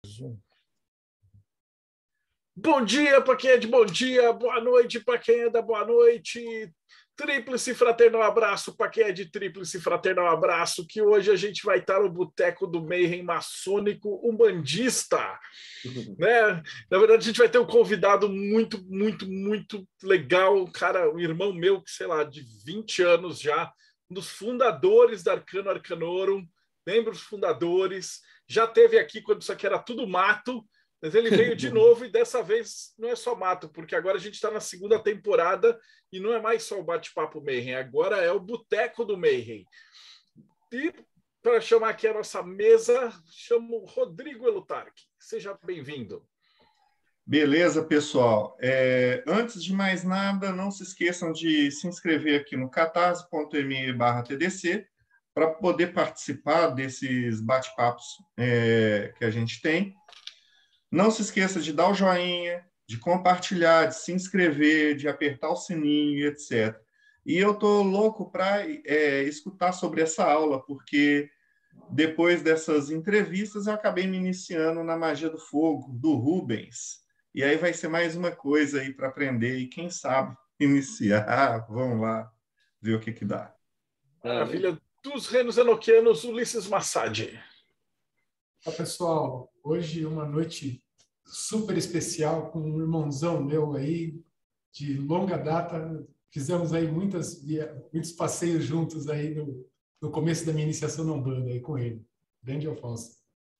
Bom dia para quem é de bom dia, boa noite para quem é da boa noite, tríplice fraternal abraço para quem é de tríplice fraternal abraço, que hoje a gente vai estar no Boteco do Mayhem maçônico umbandista, né? Na verdade, a gente vai ter um convidado muito legal, um cara, um irmão meu, que sei lá, de 20 anos já, um dos fundadores da Arcano Arcanorum, membros fundadores, já teve aqui quando isso aqui era tudo mato, mas ele veio de novo e dessa vez não é só mato, porque agora a gente está na segunda temporada e não é mais só o Bate-Papo Mayhem, agora é o Boteco do Mayhem. E para chamar aqui a nossa mesa, chamo Rodrigo Elutarque. Seja bem-vindo. Beleza, pessoal. Antes de mais nada, não se esqueçam de se inscrever aqui no catarse.me/TDC para poder participar desses bate-papos que a gente tem. Não se esqueça de dar o joinha, de compartilhar, de se inscrever, de apertar o sininho, etc. E eu estou louco para escutar sobre essa aula, porque depois dessas entrevistas eu acabei me iniciando na magia do fogo, do Rubens. E aí vai ser mais uma coisa aí para aprender e, quem sabe, iniciar. Vamos lá ver o que dá. Maravilha. Dos reinos enoquianos, Ulisses Massad. Olá, pessoal. Hoje uma noite super especial com um irmãozão meu aí, de longa data. Fizemos aí muitos passeios juntos aí no começo da minha iniciação na Umbanda aí com ele. Grande Alfonso.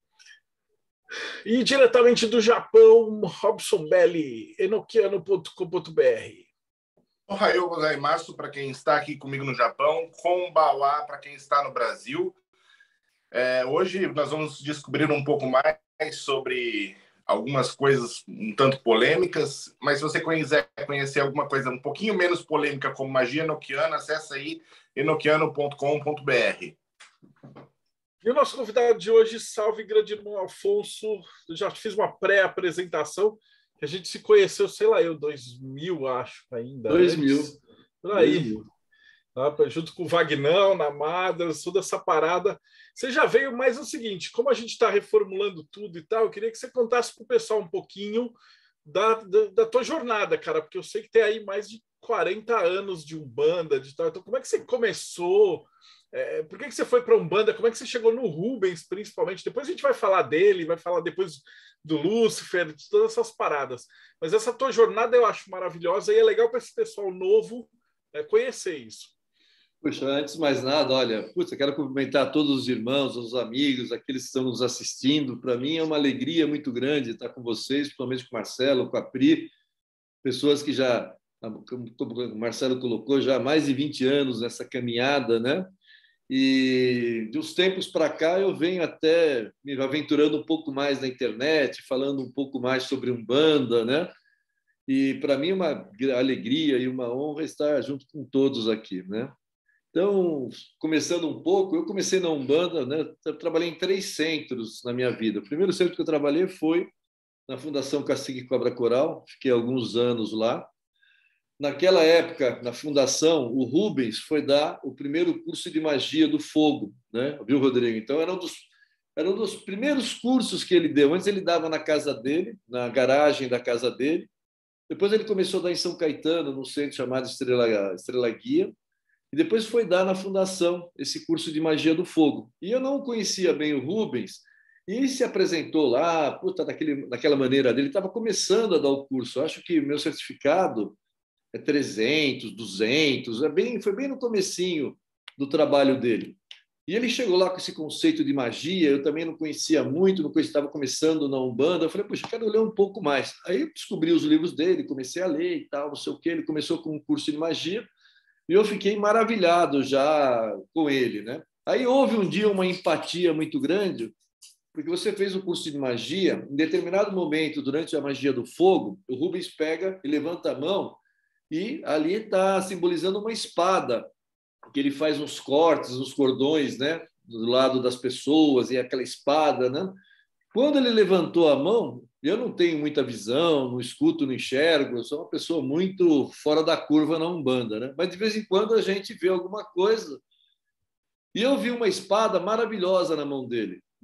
E diretamente do Japão, Robson Belli, enoquiano.com.br. Ohayou gozaimasu para quem está aqui comigo no Japão, Konbawa para quem está no Brasil. Hoje nós vamos descobrir um pouco mais sobre algumas coisas um tanto polêmicas, mas se você quiser conhecer alguma coisa um pouquinho menos polêmica como magia enoquiana, acessa aí enoquiano.com.br. E o nosso convidado de hoje, salve grande irmão Alfonso, eu já fiz uma pré-apresentação, que a gente se conheceu, sei lá, 2000, acho, ainda. 2000. Antes, por aí. 2000. Junto com o Vagnão, na Madras, toda essa parada. Você já veio, mas é o seguinte, como a gente está reformulando tudo e tal, eu queria que você contasse para o pessoal um pouquinho da tua jornada, cara, porque eu sei que tem aí mais de 40 anos de Umbanda, de tal. Então, como é que você começou? Por que você foi para Umbanda? Como é que você chegou no Rubens, principalmente? Depois a gente vai falar dele, vai falar depois do Lúcifer, de todas essas paradas. Mas essa tua jornada eu acho maravilhosa e é legal para esse pessoal novo conhecer isso. Puxa, antes de mais nada, olha, eu quero cumprimentar todos os irmãos, os amigos, aqueles que estão nos assistindo. Para mim é uma alegria muito grande estar com vocês, principalmente com o Marcelo, com a Pri, pessoas que já, como o Marcelo colocou, já há mais de 20 anos nessa caminhada, né? E de uns tempos para cá eu venho até me aventurando um pouco mais na internet, falando um pouco mais sobre Umbanda, né? E para mim é uma alegria e uma honra estar junto com todos aqui, né? Então, começando um pouco, eu comecei na Umbanda, né? Eu trabalhei em 3 centros na minha vida. O primeiro centro que eu trabalhei foi na Fundação Cacique Cobra Coral, fiquei alguns anos lá. Naquela época, na fundação, o Rubens foi dar o primeiro curso de magia do fogo, né? Viu, Rodrigo? Então, era um dos primeiros cursos que ele deu. Antes ele dava na casa dele, na garagem da casa dele. Depois ele começou a dar em São Caetano, num centro chamado Estrela Guia. E depois foi dar na fundação esse curso de magia do fogo. E eu não conhecia bem o Rubens, e ele se apresentou lá, daquela maneira dele. Ele estava começando a dar o curso. Eu acho que meu certificado é 300, 200, foi bem no comecinho do trabalho dele. E ele chegou lá com esse conceito de magia, eu também não conhecia muito, estava começando na Umbanda, eu falei, poxa, eu quero ler um pouco mais. Aí eu descobri os livros dele, comecei a ler e tal, não sei o quê. Ele começou com um curso de magia, e eu fiquei maravilhado já com ele, né? Aí houve um dia uma empatia muito grande, porque você fez o curso de magia, em determinado momento, durante a magia do fogo, o Rubens pega e levanta a mão, e ali está simbolizando uma espada, que ele faz uns cortes, uns cordões, né, do lado das pessoas, e aquela espada, né? Quando ele levantou a mão, eu não tenho muita visão, não escuto, não enxergo, eu sou uma pessoa muito fora da curva na Umbanda, né? Mas de vez em quando a gente vê alguma coisa. E eu vi uma espada maravilhosa na mão dele,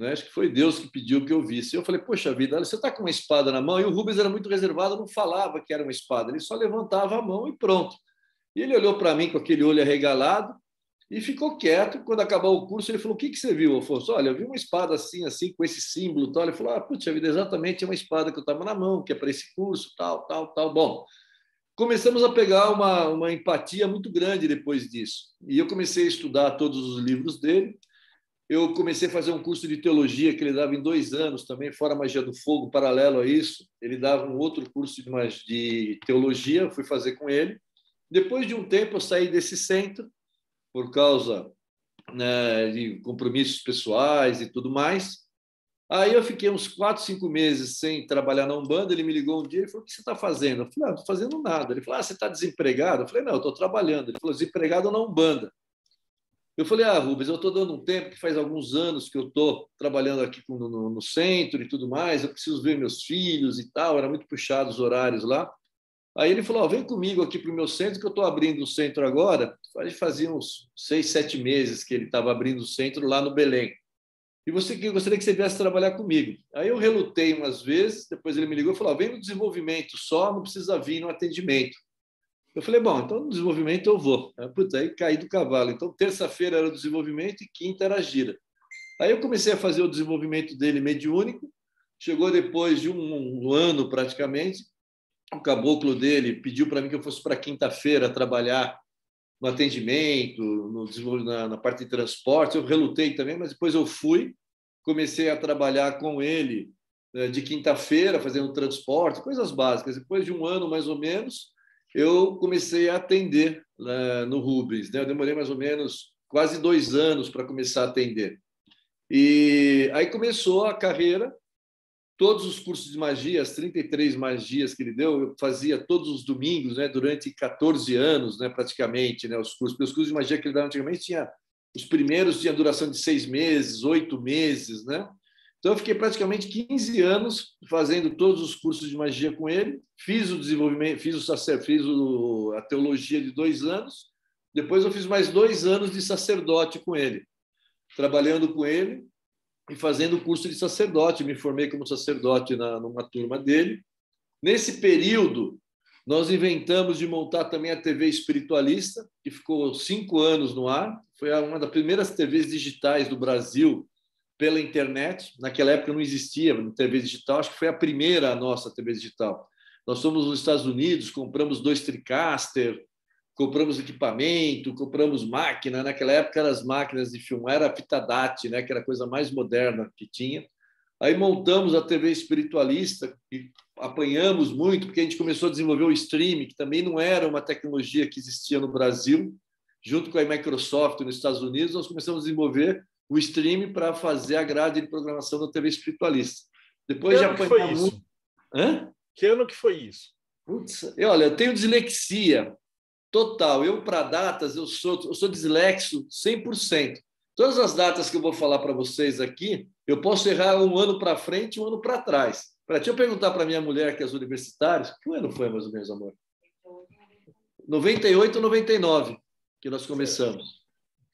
né? Acho que foi Deus que pediu que eu visse. Eu falei, poxa vida, você está com uma espada na mão? E o Rubens era muito reservado, não falava que era uma espada, ele só levantava a mão e pronto. E ele olhou para mim com aquele olho arregalado e ficou quieto. Quando acabou o curso, ele falou, o que você viu, Afonso? Olha, eu vi uma espada assim, assim, com esse símbolo, tal. Ele falou, puxa vida, exatamente é uma espada que eu estava na mão, que é para esse curso, tal, tal, tal. Bom, começamos a pegar uma empatia muito grande depois disso. E eu comecei a estudar todos os livros dele. Eu comecei a fazer um curso de teologia que ele dava em 2 anos também, fora a Magia do Fogo, paralelo a isso. Ele dava um outro curso de teologia, eu fui fazer com ele. Depois de um tempo, eu saí desse centro, por causa, né, de compromissos pessoais e tudo mais. Aí eu fiquei uns 4, 5 meses sem trabalhar na Umbanda. Ele me ligou um dia e falou, o que você está fazendo? Eu falei, não estou fazendo nada. Ele falou, você está desempregado? Eu falei, não, eu estou trabalhando. Ele falou, desempregado na Umbanda. Eu falei, Rubens, eu estou dando um tempo, que faz alguns anos que eu estou trabalhando aqui no centro e tudo mais, eu preciso ver meus filhos e tal, era muito puxado os horários lá. Aí ele falou, vem comigo aqui para o meu centro, que eu estou abrindo o centro agora. Fazia uns 6, 7 meses que ele estava abrindo o centro lá no Belém. E eu gostaria que você viesse trabalhar comigo. Aí eu relutei umas vezes, depois ele me ligou e falou, vem no desenvolvimento só, não precisa vir no atendimento. Eu falei, bom, então no desenvolvimento eu vou. Aí caí do cavalo. Então, terça-feira era o desenvolvimento e quinta era a gira. Aí eu comecei a fazer o desenvolvimento dele mediúnico. Chegou depois de um ano, praticamente, o caboclo dele pediu para mim que eu fosse para quinta-feira trabalhar no atendimento, na parte de transporte. Eu relutei também, mas depois eu fui. Comecei a trabalhar com ele de quinta-feira, fazendo transporte, coisas básicas. Depois de um ano, mais ou menos, eu comecei a atender no Rubens, né? Eu demorei mais ou menos quase 2 anos para começar a atender. E aí começou a carreira, todos os cursos de magia, as 33 magias que ele deu, eu fazia todos os domingos, né? Durante 14 anos, né? Praticamente, né? Os cursos de magia que ele dava antigamente, os primeiros tinham duração de 6 meses, 8 meses, né? Então, eu fiquei praticamente 15 anos fazendo todos os cursos de magia com ele. Fiz o desenvolvimento, fiz a teologia de 2 anos. Depois, eu fiz mais 2 anos de sacerdote com ele, trabalhando com ele e fazendo o curso de sacerdote. Me formei como sacerdote numa turma dele. Nesse período, nós inventamos de montar também a TV Espiritualista, que ficou 5 anos no ar. Foi uma das primeiras TVs digitais do Brasil, pela internet. Naquela época não existia TV digital, acho que foi a primeira nossa TV digital. Nós fomos nos Estados Unidos, compramos 2 TriCaster, compramos equipamento, compramos máquina. Naquela época eram as máquinas de filmar, era a fita DAT, né, que era a coisa mais moderna que tinha. Aí montamos a TV Espiritualista e apanhamos muito, porque a gente começou a desenvolver o streaming, que também não era uma tecnologia que existia no Brasil. Junto com a Microsoft nos Estados Unidos, nós começamos a desenvolver o streaming para fazer a grade de programação da TV Espiritualista. Depois que ano que foi isso? Que ano que foi isso? Putz, olha, eu tenho dislexia total. Eu, para datas, eu sou dislexo 100%. Todas as datas que eu vou falar para vocês aqui, eu posso errar um ano para frente e um ano para trás. Deixa eu perguntar para minha mulher, que é universitária, que ano foi, mais ou menos, amor? 98 ou 99 que nós começamos.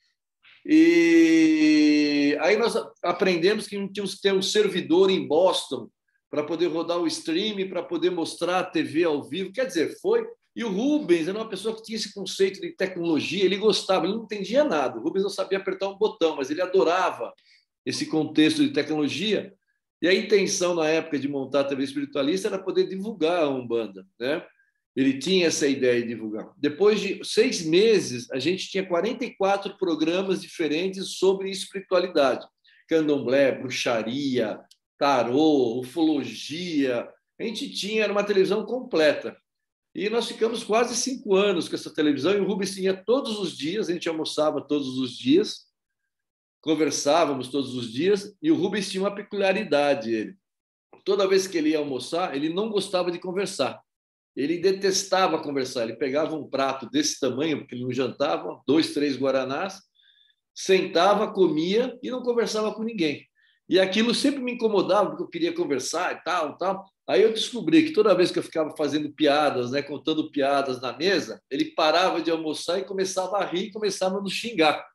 E aí nós aprendemos que tínhamos que ter um servidor em Boston para poder rodar o stream, para poder mostrar a TV ao vivo. Quer dizer, foi... E o Rubens era uma pessoa que tinha esse conceito de tecnologia, ele gostava, ele não entendia nada. O Rubens não sabia apertar um botão, mas ele adorava esse contexto de tecnologia. E a intenção, na época, de montar a TV Espiritualista era poder divulgar a Umbanda, né? Ele tinha essa ideia de divulgar. Depois de 6 meses, a gente tinha 44 programas diferentes sobre espiritualidade. Candomblé, bruxaria, tarô, ufologia. A gente tinha, era uma televisão completa. E nós ficamos quase 5 anos com essa televisão, e o Rubens tinha todos os dias, a gente almoçava todos os dias, conversávamos todos os dias, e o Rubens tinha uma peculiaridade. Ele, toda vez que ele ia almoçar, ele não gostava de conversar. Ele detestava conversar. Ele pegava um prato desse tamanho, porque ele não jantava, 2, 3 guaranás, sentava, comia e não conversava com ninguém. E aquilo sempre me incomodava, porque eu queria conversar e tal, tal. Aí eu descobri que toda vez que eu ficava fazendo piadas, né, contando piadas na mesa, ele parava de almoçar e começava a rir e começava a nos xingar.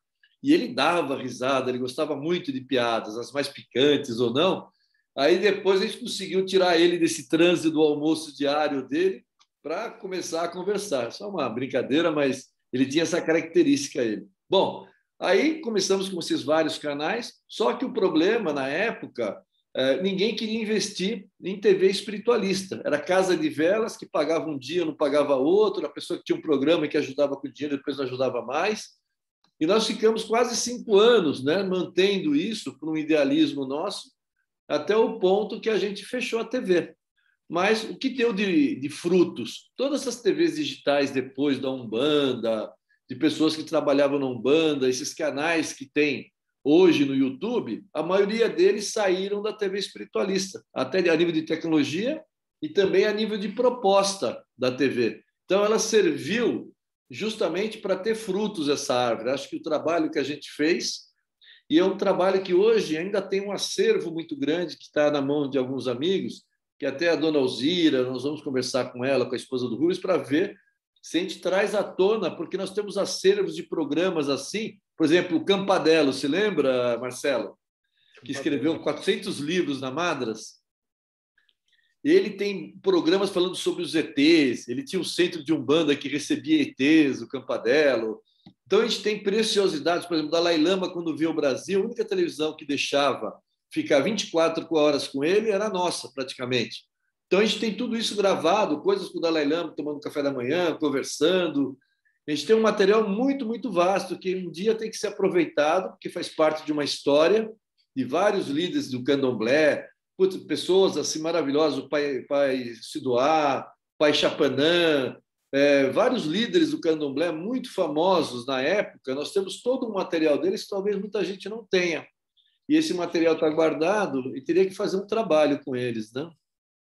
E ele dava risada, ele gostava muito de piadas, as mais picantes ou não. Aí depois a gente conseguiu tirar ele desse transe do almoço diário dele para começar a conversar. Só uma brincadeira, mas ele tinha essa característica ele. Bom, aí começamos com esses vários canais, só que o problema na época, ninguém queria investir em TV espiritualista. Era casa de velas que pagava um dia, não pagava outro, a pessoa que tinha um programa que ajudava com dinheiro, depois não ajudava mais. E nós ficamos quase 5 anos, né, mantendo isso por um idealismo nosso, até o ponto que a gente fechou a TV. Mas o que deu de frutos? Todas essas TVs digitais depois da Umbanda, de pessoas que trabalhavam na Umbanda, esses canais que tem hoje no YouTube, a maioria deles saíram da TV espiritualista, até a nível de tecnologia e também a nível de proposta da TV. Então, ela serviu justamente para ter frutos essa árvore. Acho que o trabalho que a gente fez, e é um trabalho que hoje ainda tem um acervo muito grande que está na mão de alguns amigos, que até a dona Alzira, nós vamos conversar com ela, com a esposa do Rubens, para ver se a gente traz à tona, porque nós temos acervos de programas assim, por exemplo, o Campadelo, se lembra, Marcelo? Que escreveu 400 livros na Madras. Ele tem programas falando sobre os ETs, ele tinha um centro de Umbanda que recebia ETs, o Campadelo. Então, a gente tem preciosidades, por exemplo, o Dalai Lama, quando veio ao Brasil, a única televisão que deixava ficar 24 horas com ele era a nossa, praticamente. Então, a gente tem tudo isso gravado, coisas com o Dalai Lama, tomando café da manhã, conversando. A gente tem um material muito, muito vasto, que um dia tem que ser aproveitado, porque faz parte de uma história de vários líderes do candomblé, pessoas assim maravilhosas, o pai Sidoá, pai Chapanã, vários líderes do candomblé muito famosos na época. Nós temos todo um material deles que talvez muita gente não tenha. E esse material está guardado e teria que fazer um trabalho com eles, né?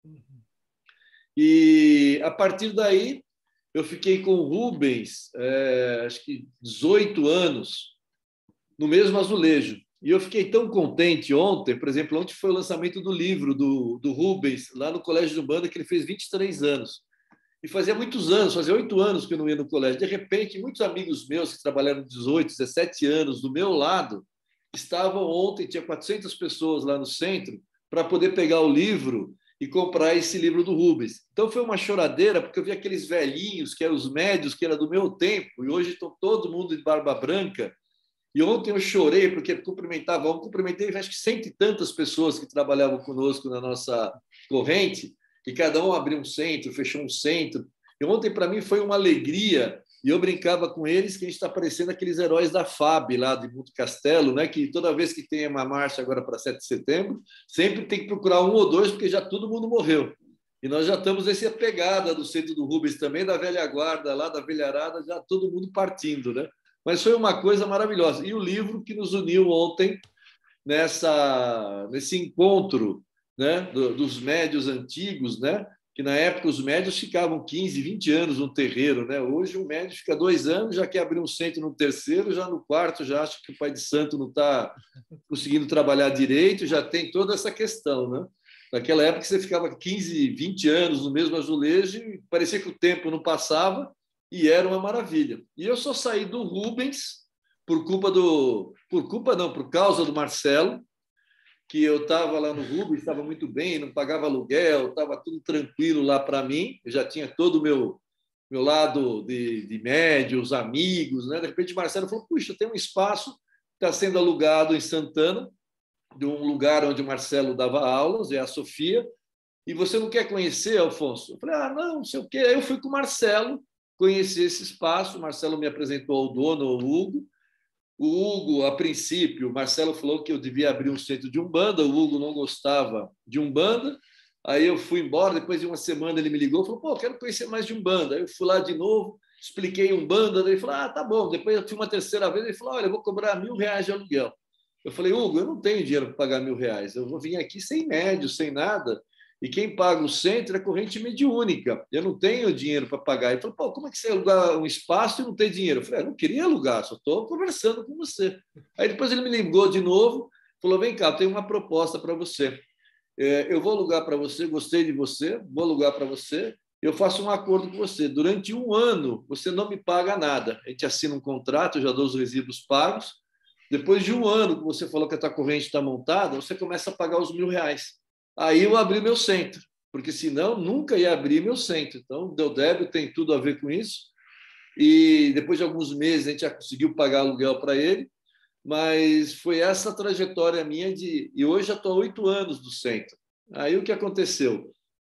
E a partir daí eu fiquei com o Rubens, acho que 18 anos, no mesmo azulejo. E eu fiquei tão contente ontem, por exemplo, ontem foi o lançamento do livro do Rubens, lá no Colégio de Umbanda, que ele fez 23 anos. E fazia muitos anos, fazia 8 anos que eu não ia no colégio. De repente, muitos amigos meus que trabalharam 18, 17 anos do meu lado, estavam ontem, tinha 400 pessoas lá no centro, para poder pegar o livro e comprar esse livro do Rubens. Então foi uma choradeira, porque eu vi aqueles velhinhos, que eram os médios, que era do meu tempo, e hoje estão todo mundo de barba branca. E ontem eu chorei, porque cumprimentei acho que 100 e tantas pessoas que trabalhavam conosco na nossa corrente, e cada um abriu um centro, fechou um centro. E ontem, para mim, foi uma alegria. E eu brincava com eles que a gente está parecendo aqueles heróis da FAB, lá de Monte Castelo, né? Que toda vez que tem uma marcha agora para 7 de setembro, sempre tem que procurar um ou dois, porque já todo mundo morreu. E nós já estamos nessa pegada do centro do Rubens também, da velha guarda, lá da velharada, já todo mundo partindo, né? Mas foi uma coisa maravilhosa. E o livro que nos uniu ontem nesse encontro, né, dos médios antigos, né, que na época os médios ficavam 15, 20 anos no terreiro, né? Hoje o médio fica 2 anos, já quer abrir um centro no terceiro, já no quarto já acha que o pai de santo não está conseguindo trabalhar direito, já tem toda essa questão, né? Naquela época você ficava 15, 20 anos no mesmo azulejo e parecia que o tempo não passava e era uma maravilha. E eu só saí do Rubens por causa do Marcelo, que eu estava lá no Rubens, estava muito bem, não pagava aluguel, estava tudo tranquilo lá para mim, eu já tinha todo o meu lado de médio, os amigos, né? De repente, Marcelo falou, puxa, tem um espaço que está sendo alugado em Santana, de um lugar onde o Marcelo dava aulas, é a Sofia, e você não quer conhecer, Alfonso? Eu falei, não sei o quê. Aí eu fui com o Marcelo conhecer esse espaço, o Marcelo me apresentou ao dono, ao Hugo. O Hugo, a princípio, o Marcelo falou que eu devia abrir um centro de Umbanda, o Hugo não gostava de Umbanda, aí eu fui embora, depois de uma semana ele me ligou e falou, pô, quero conhecer mais de Umbanda. Aí eu fui lá de novo, expliquei Umbanda, daí ele falou, tá bom. Depois eu fui uma terceira vez, ele falou, olha, eu vou cobrar R$1.000 de aluguel. Eu falei, Hugo, eu não tenho dinheiro para pagar R$1.000, eu vou vir aqui sem médio, sem nada, e quem paga o centro é corrente mediúnica, eu não tenho dinheiro para pagar. Ele falou, pô, como é que você alugar um espaço e não tem dinheiro? Eu falei, eu não queria alugar, só estou conversando com você. Aí depois ele me ligou de novo, falou, vem cá, eu tenho uma proposta para você. Eu vou alugar para você, gostei de você, vou alugar para você, eu faço um acordo com você. Durante 1 ano, você não me paga nada. A gente assina um contrato, eu já dou os resíduos pagos, Depois de um ano que você falou que a tua corrente está montada, você começa a pagar os R$1.000. Aí eu abri meu centro, porque senão nunca ia abrir meu centro. Então, o Deodébio tem tudo a ver com isso. E depois de alguns meses a gente já conseguiu pagar aluguel para ele, mas foi essa trajetória minha e hoje já estou há 8 anos do centro. Aí o que aconteceu?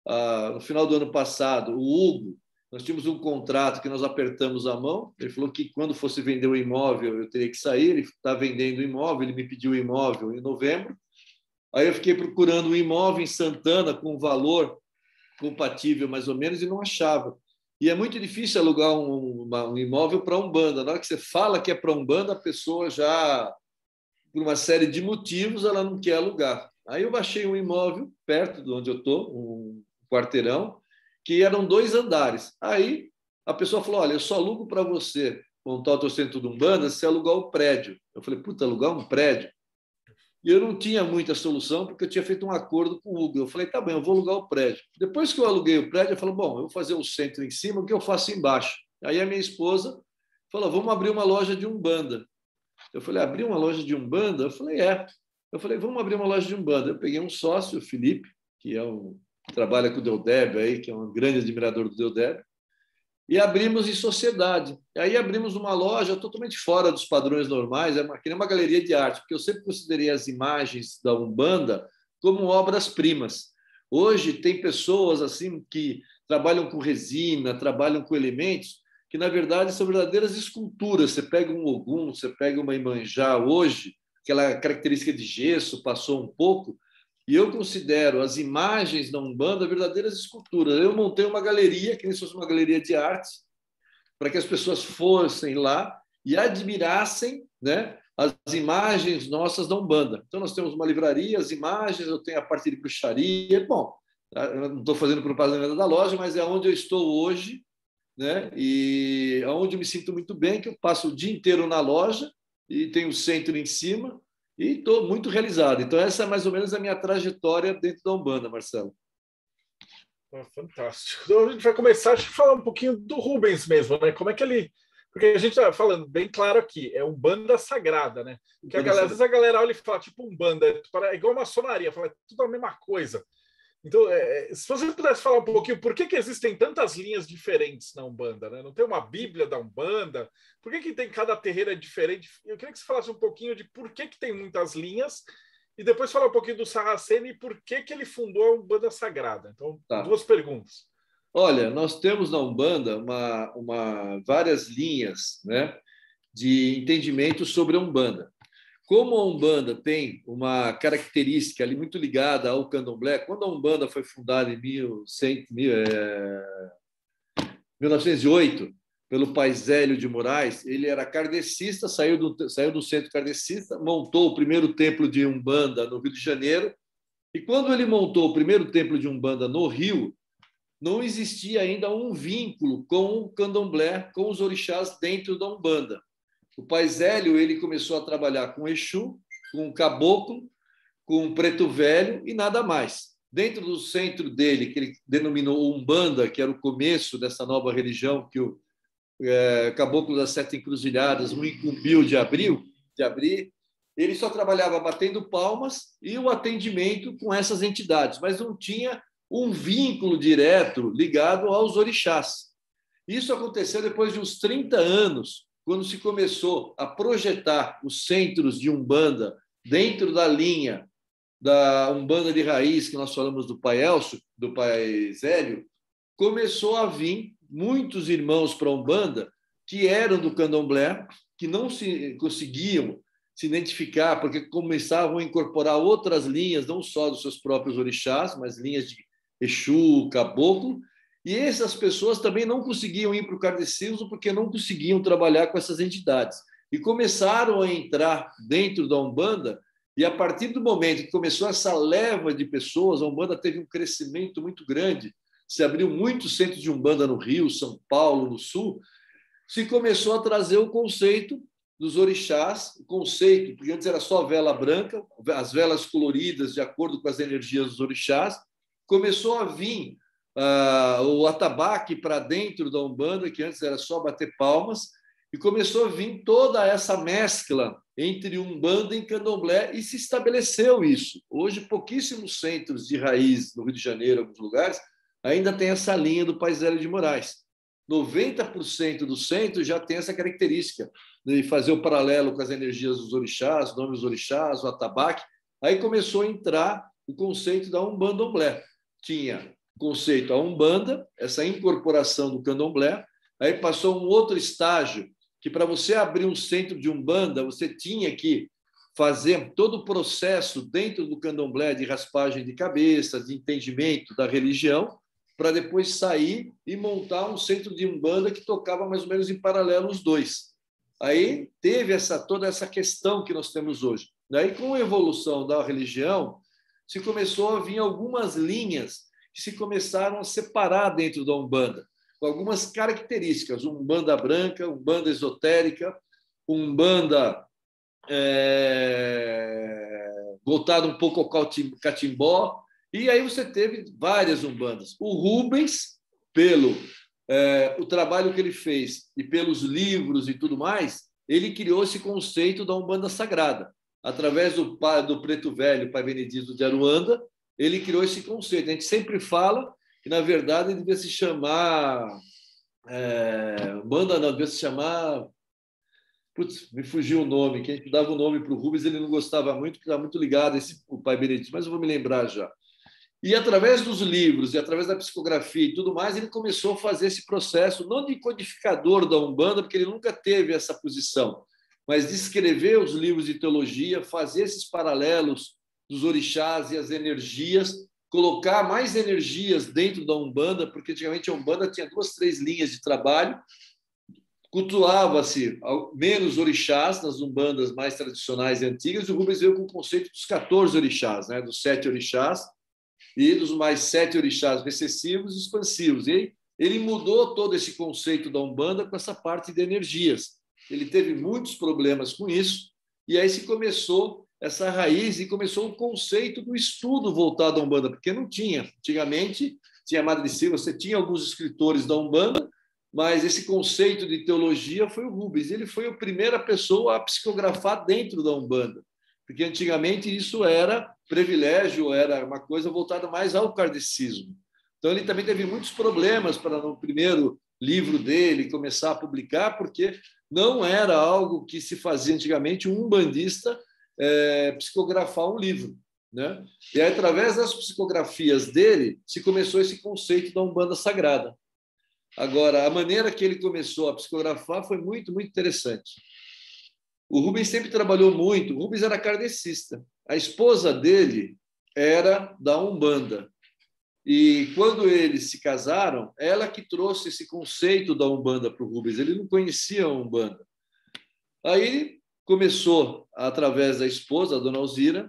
No final do ano passado, o Hugo, nós tínhamos um contrato que nós apertamos a mão, ele falou que quando fosse vender o imóvel eu teria que sair, ele está vendendo o imóvel, ele me pediu o imóvel em novembro, aí eu fiquei procurando um imóvel em Santana com um valor compatível mais ou menos e não achava. E é muito difícil alugar um imóvel para Umbanda. Na hora que você fala que é para Umbanda, a pessoa já, por uma série de motivos, ela não quer alugar. Aí eu baixei um imóvel perto de onde eu estou, um quarteirão, que eram 2 andares. Aí a pessoa falou, olha, eu só alugo para você montar o teu centro de Umbanda se alugar o prédio. Eu falei, puta, alugar um prédio? E eu não tinha muita solução, porque eu tinha feito um acordo com o Hugo. Eu falei, tá bem, eu vou alugar o prédio. Depois que eu aluguei o prédio, eu falei, bom, eu vou fazer o centro em cima, o que eu faço embaixo? Aí a minha esposa falou, vamos abrir uma loja de Umbanda. Eu falei, abrir uma loja de Umbanda? Eu falei, é. Eu falei, vamos abrir uma loja de Umbanda. Eu peguei um sócio, o Felipe, que trabalha com o Deodébio, aí, que é um grande admirador do Deodébio, e abrimos em sociedade. Aí abrimos uma loja totalmente fora dos padrões normais, que nem uma galeria de arte, porque eu sempre considerei as imagens da Umbanda como obras-primas. Hoje tem pessoas assim que trabalham com resina, trabalham com elementos que, na verdade, são verdadeiras esculturas. Você pega um Ogum, você pega uma Imanjá hoje, aquela característica de gesso passou um pouco, e eu considero as imagens da Umbanda verdadeiras esculturas. Eu montei uma galeria, que nem se fosse uma galeria de arte, para que as pessoas fossem lá e admirassem, né, as imagens nossas da Umbanda. Então, nós temos uma livraria, as imagens, eu tenho a parte de bruxaria. Bom, eu não estou fazendo propaganda da loja, mas é onde eu estou hoje, né, e onde eu me sinto muito bem, que eu passo o dia inteiro na loja e tenho o centro em cima, e estou muito realizado. Então, essa é mais ou menos a minha trajetória dentro da Umbanda, Marcelo. Fantástico. Então, a gente vai começar a falar um pouquinho do Rubens mesmo, né? Como é que ele... Porque a gente está falando bem claro aqui, é Umbanda sagrada, né? Porque às vezes a galera olha e fala, tipo, Umbanda, é igual maçonaria, fala, é tudo a mesma coisa. Então, se você pudesse falar um pouquinho, por que existem tantas linhas diferentes na Umbanda, né? Não tem uma Bíblia da Umbanda? Por que tem cada terreiro é diferente? Eu queria que você falasse um pouquinho de por que tem muitas linhas e depois falar um pouquinho do Sarraceno e por que ele fundou a Umbanda Sagrada. Então, tá. 2 perguntas. Olha, nós temos na Umbanda várias linhas, né, de entendimento sobre a Umbanda. Como a Umbanda tem uma característica ali muito ligada ao Candomblé, quando a Umbanda foi fundada em 1908 pelo pai Zélio de Moraes, ele era kardecista, saiu do centro kardecista, montou o primeiro templo de Umbanda no Rio de Janeiro, e quando ele montou o primeiro templo de Umbanda no Rio, não existia ainda um vínculo com o Candomblé, com os orixás dentro da Umbanda. O pai Zélio ele começou a trabalhar com Exu, com Caboclo, com Preto Velho e nada mais. Dentro do centro dele, que ele denominou Umbanda, que era o começo dessa nova religião que o Caboclo das Sete Encruzilhadas o incumbiu de abrir, ele só trabalhava batendo palmas e o atendimento com essas entidades, mas não tinha um vínculo direto ligado aos orixás. Isso aconteceu depois de uns 30 anos, quando se começou a projetar os centros de Umbanda dentro da linha da Umbanda de raiz, que nós falamos do pai Elcio, do pai Zélio, começou a vir muitos irmãos para a Umbanda que eram do Candomblé, que não conseguiam se identificar, porque começavam a incorporar outras linhas, não só dos seus próprios orixás, mas linhas de Exu, Caboclo, e essas pessoas também não conseguiam ir para o kardecismo porque não conseguiam trabalhar com essas entidades. E começaram a entrar dentro da Umbanda, e a partir do momento que começou essa leva de pessoas, a Umbanda teve um crescimento muito grande, se abriu muitos centros de Umbanda no Rio, São Paulo, no Sul, se começou a trazer o conceito dos orixás, o conceito, porque antes era só vela branca, as velas coloridas de acordo com as energias dos orixás, começou a vir o atabaque para dentro da Umbanda, que antes era só bater palmas, e começou a vir toda essa mescla entre Umbanda e Candomblé, e se estabeleceu isso. Hoje, pouquíssimos centros de raiz no Rio de Janeiro, em alguns lugares, ainda tem essa linha do Pai Zélio de Moraes. 90% dos centros já tem essa característica de fazer o paralelo com as energias dos orixás, os nomes dos orixás, o atabaque. Aí começou a entrar o conceito da Umbanda-Domblé. Tinha o conceito a Umbanda, essa incorporação do Candomblé. Aí passou um outro estágio, que para você abrir um centro de Umbanda, você tinha que fazer todo o processo dentro do Candomblé de raspagem de cabeça, de entendimento da religião, para depois sair e montar um centro de Umbanda que tocava mais ou menos em paralelo os dois. Aí teve toda essa questão que nós temos hoje. Daí, com a evolução da religião, se começou a vir algumas linhas que se começaram a separar dentro da Umbanda, com algumas características: Umbanda branca, Umbanda esotérica, Umbanda voltada um pouco ao catimbó. E aí você teve várias umbandas. O Rubens, pelo o trabalho que ele fez e pelos livros e tudo mais, ele criou esse conceito da Umbanda Sagrada. Através do Preto Velho, Pai Benedito de Aruanda, ele criou esse conceito. A gente sempre fala que, na verdade, ele devia se chamar... Umbanda não, devia se chamar... Putz, me fugiu o nome. Quem dava o nome para o Rubens, ele não gostava muito, porque estava muito ligado o Pai Benedito, mas eu vou me lembrar já. E, através dos livros e através da psicografia e tudo mais, ele começou a fazer esse processo, não de codificador da Umbanda, porque ele nunca teve essa posição, mas de escrever os livros de teologia, fazer esses paralelos dos orixás e as energias, colocar mais energias dentro da Umbanda, porque antigamente a Umbanda tinha 2, 3 linhas de trabalho, cultuava-se menos orixás nas umbandas mais tradicionais e antigas, e o Rubens veio com o conceito dos 14 orixás, né? Dos 7 orixás, e dos mais 7 orixás recessivos e expansivos. E ele mudou todo esse conceito da Umbanda com essa parte de energias. Ele teve muitos problemas com isso, e aí se começou essa raiz e começou o conceito do estudo voltado à Umbanda, porque não tinha. Antigamente, tinha Madre Silva, você tinha alguns escritores da Umbanda, mas esse conceito de teologia foi o Rubens. Ele foi a primeira pessoa a psicografar dentro da Umbanda, porque antigamente isso era privilégio, era uma coisa voltada mais ao kardecismo. Então, ele também teve muitos problemas para, no primeiro livro dele, começar a publicar, porque não era algo que se fazia antigamente um umbandista psicografar um livro, né? E aí, através das psicografias dele, se começou esse conceito da Umbanda Sagrada. Agora, a maneira que ele começou a psicografar foi muito, muito interessante. O Rubens sempre trabalhou muito. O Rubens era kardecista. A esposa dele era da Umbanda. E quando eles se casaram, ela que trouxe esse conceito da Umbanda para o Rubens. Ele não conhecia a Umbanda. Aí começou, através da esposa, a dona Alzira,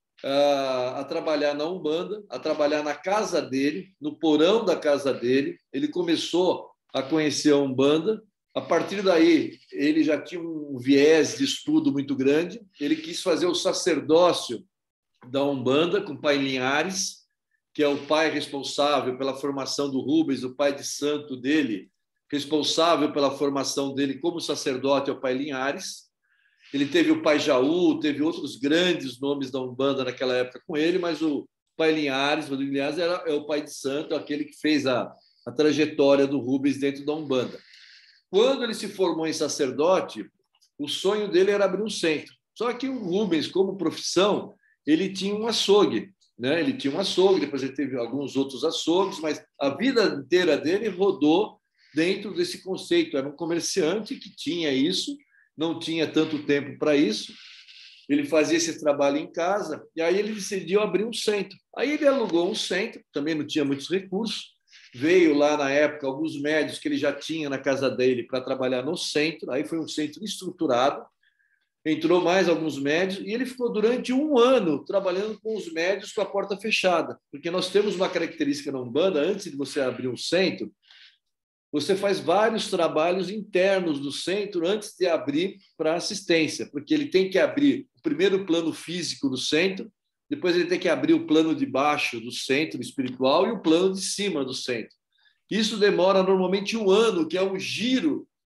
a trabalhar na Umbanda, a trabalhar na casa dele, no porão da casa dele. Ele começou a conhecer a Umbanda. A partir daí, ele já tinha um viés de estudo muito grande. Ele quis fazer o sacerdócio da Umbanda com o pai Linhares, que é o pai responsável pela formação do Rubens, o pai de santo dele, responsável pela formação dele como sacerdote, é o pai Linhares. Ele teve o pai Jaú, teve outros grandes nomes da Umbanda naquela época com ele, mas o pai Linhares, Rodrigo Linhares, é o pai de santo, aquele que fez a trajetória do Rubens dentro da Umbanda. Quando ele se formou em sacerdote, o sonho dele era abrir um centro. Só que o Rubens, como profissão, ele tinha um açougue, né? Ele tinha um açougue, depois ele teve alguns outros açougues, mas a vida inteira dele rodou dentro desse conceito. Era um comerciante que tinha isso, não tinha tanto tempo para isso. Ele fazia esse trabalho em casa e aí ele decidiu abrir um centro. Aí ele alugou um centro, também não tinha muitos recursos. Veio lá, na época, alguns médios que ele já tinha na casa dele para trabalhar no centro. Aí foi um centro estruturado. Entrou mais alguns médios e ele ficou durante 1 ano trabalhando com os médios com a porta fechada. Porque nós temos uma característica na Umbanda: antes de você abrir um centro, você faz vários trabalhos internos do centro antes de abrir para assistência, porque ele tem que abrir o primeiro plano físico do centro, depois ele tem que abrir o plano de baixo do centro espiritual e o plano de cima do centro. Isso demora normalmente 1 ano, que é um giro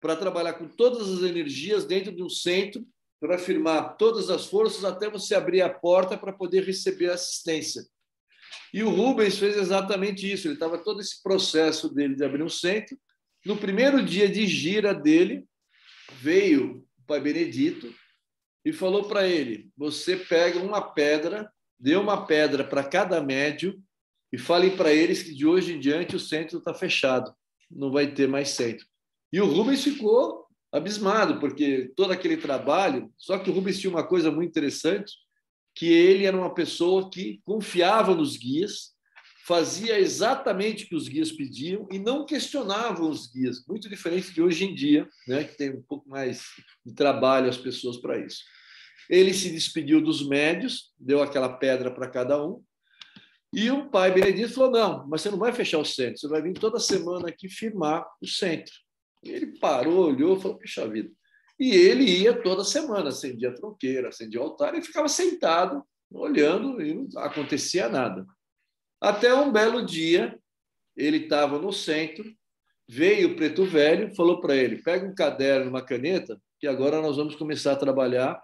para trabalhar com todas as energias dentro de um centro, para firmar todas as forças até você abrir a porta para poder receber assistência. E o Rubens fez exatamente isso. Ele estava todo esse processo dele de abrir um centro. No primeiro dia de gira dele, veio o Pai Benedito e falou para ele: você pega uma pedra, dê uma pedra para cada médium e fale para eles que de hoje em diante o centro está fechado, não vai ter mais centro. E o Rubens ficou abismado, porque todo aquele trabalho... Só que o Rubens tinha uma coisa muito interessante, que ele era uma pessoa que confiava nos guias, fazia exatamente o que os guias pediam e não questionava os guias, muito diferente de hoje em dia, né, que tem um pouco mais de trabalho as pessoas para isso. Ele se despediu dos médios, deu aquela pedra para cada um, e o Pai Benedito falou: não, mas você não vai fechar o centro, você vai vir toda semana aqui firmar o centro. E ele parou, olhou e falou: puxa vida. E ele ia toda semana, acendia a tronqueira, acendia o altar e ficava sentado, olhando, e não acontecia nada. Até um belo dia, ele estava no centro, veio o Preto Velho, falou para ele: pega um caderno, uma caneta, que agora nós vamos começar a trabalhar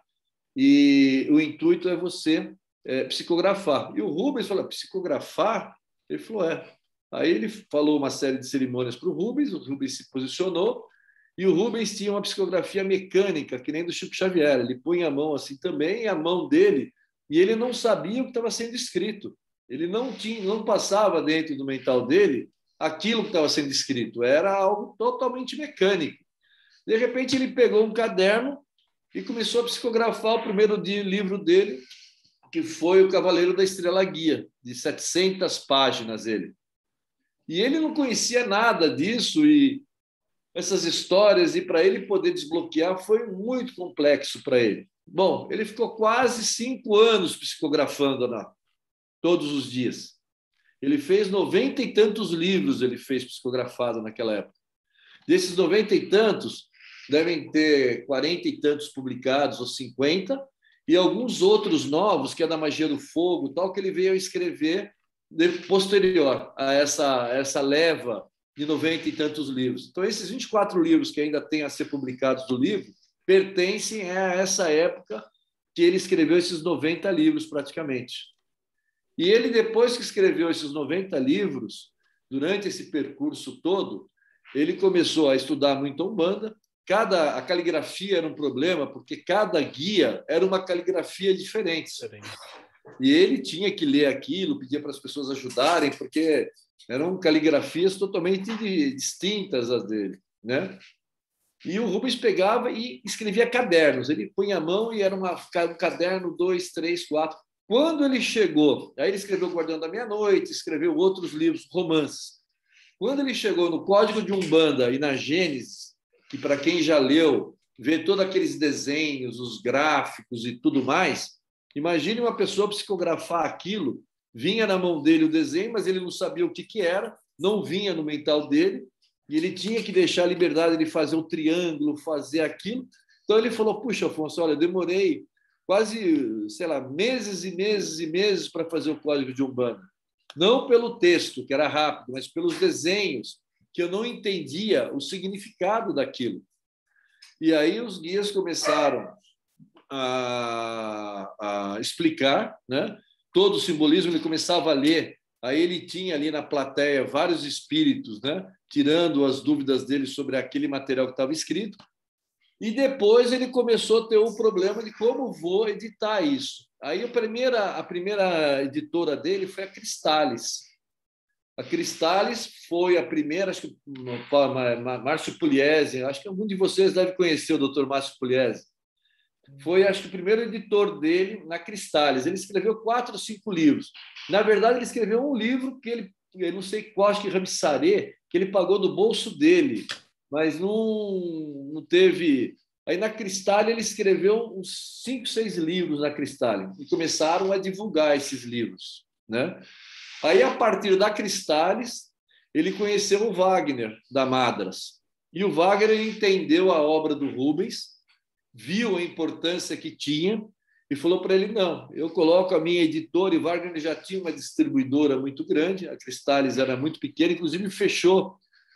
e o intuito é você psicografar. E o Rubens falou: psicografar? Ele falou: é. Aí ele falou uma série de cerimônias para o Rubens se posicionou, e o Rubens tinha uma psicografia mecânica, que nem do Chico Xavier. Ele punha a mão assim também, e a mão dele, e ele não sabia o que estava sendo escrito. Ele não passava dentro do mental dele aquilo que estava sendo escrito. Era algo totalmente mecânico. De repente, ele pegou um caderno e começou a psicografar o primeiro livro dele, que foi O Cavaleiro da Estrela Guia, de 700 páginas ele. E ele não conhecia nada disso, e essas histórias, e para ele poder desbloquear foi muito complexo para ele. Bom, ele ficou quase 5 anos psicografando todos os dias. Ele fez 90 e tantos livros, ele fez psicografado naquela época. Desses 90 e tantos, devem ter 40 e tantos publicados, ou 50, e alguns outros novos, que é da Magia do Fogo, tal, que ele veio a escrever posterior a essa leva de 90 e tantos livros. Então, esses 24 livros que ainda têm a ser publicados do livro pertencem a essa época que ele escreveu esses 90 livros, praticamente. E ele, depois que escreveu esses 90 livros, durante esse percurso todo, ele começou a estudar muito a Umbanda. A caligrafia era um problema, porque cada guia era uma caligrafia diferente. E ele tinha que ler aquilo, pedir para as pessoas ajudarem, porque eram caligrafias totalmente distintas as dele, né? E o Rubens pegava e escrevia cadernos. Ele punha a mão e era um caderno, 2, 3, 4. Quando ele chegou, aí ele escreveu O Guardião da Meia-Noite, escreveu outros livros, romances. Quando ele chegou no Código de Umbanda e na Gênesis, que para quem já leu, vê todos aqueles desenhos, os gráficos e tudo mais, imagine uma pessoa psicografar aquilo, vinha na mão dele o desenho, mas ele não sabia o que era, não vinha no mental dele, e ele tinha que deixar a liberdade de fazer o triângulo, fazer aquilo. Então ele falou: puxa, Afonso, olha, eu demorei quase, sei lá, meses e meses e meses para fazer o Código de Umbanda. Não pelo texto, que era rápido, mas pelos desenhos, que eu não entendia o significado daquilo. E aí os guias começaram a explicar, né? Todo o simbolismo. Ele começava a ler, aí ele tinha ali na plateia vários espíritos, né? Tirando as dúvidas dele sobre aquele material que estava escrito, e depois ele começou a ter o problema de como vou editar isso. Aí a primeira editora dele foi a Cristales. A Cristales foi a primeira, acho que Márcio Pugliese, acho que algum de vocês deve conhecer o Dr. Márcio Pugliese. Foi, acho que, o primeiro editor dele na Cristales. Ele escreveu 4 ou 5 livros. Na verdade, ele escreveu um livro que eu não sei qual, acho que Ramsaré, que ele pagou do bolso dele, mas não teve. Aí na Cristales ele escreveu uns 5, 6 livros na Cristales e começaram a divulgar esses livros, né? Aí, a partir da Cristales, ele conheceu o Wagner da Madras. E o Wagner entendeu a obra do Rubens, viu a importância que tinha e falou para ele: não, eu coloco a minha editora. E o Wagner já tinha uma distribuidora muito grande, a Cristales era muito pequena, inclusive fechou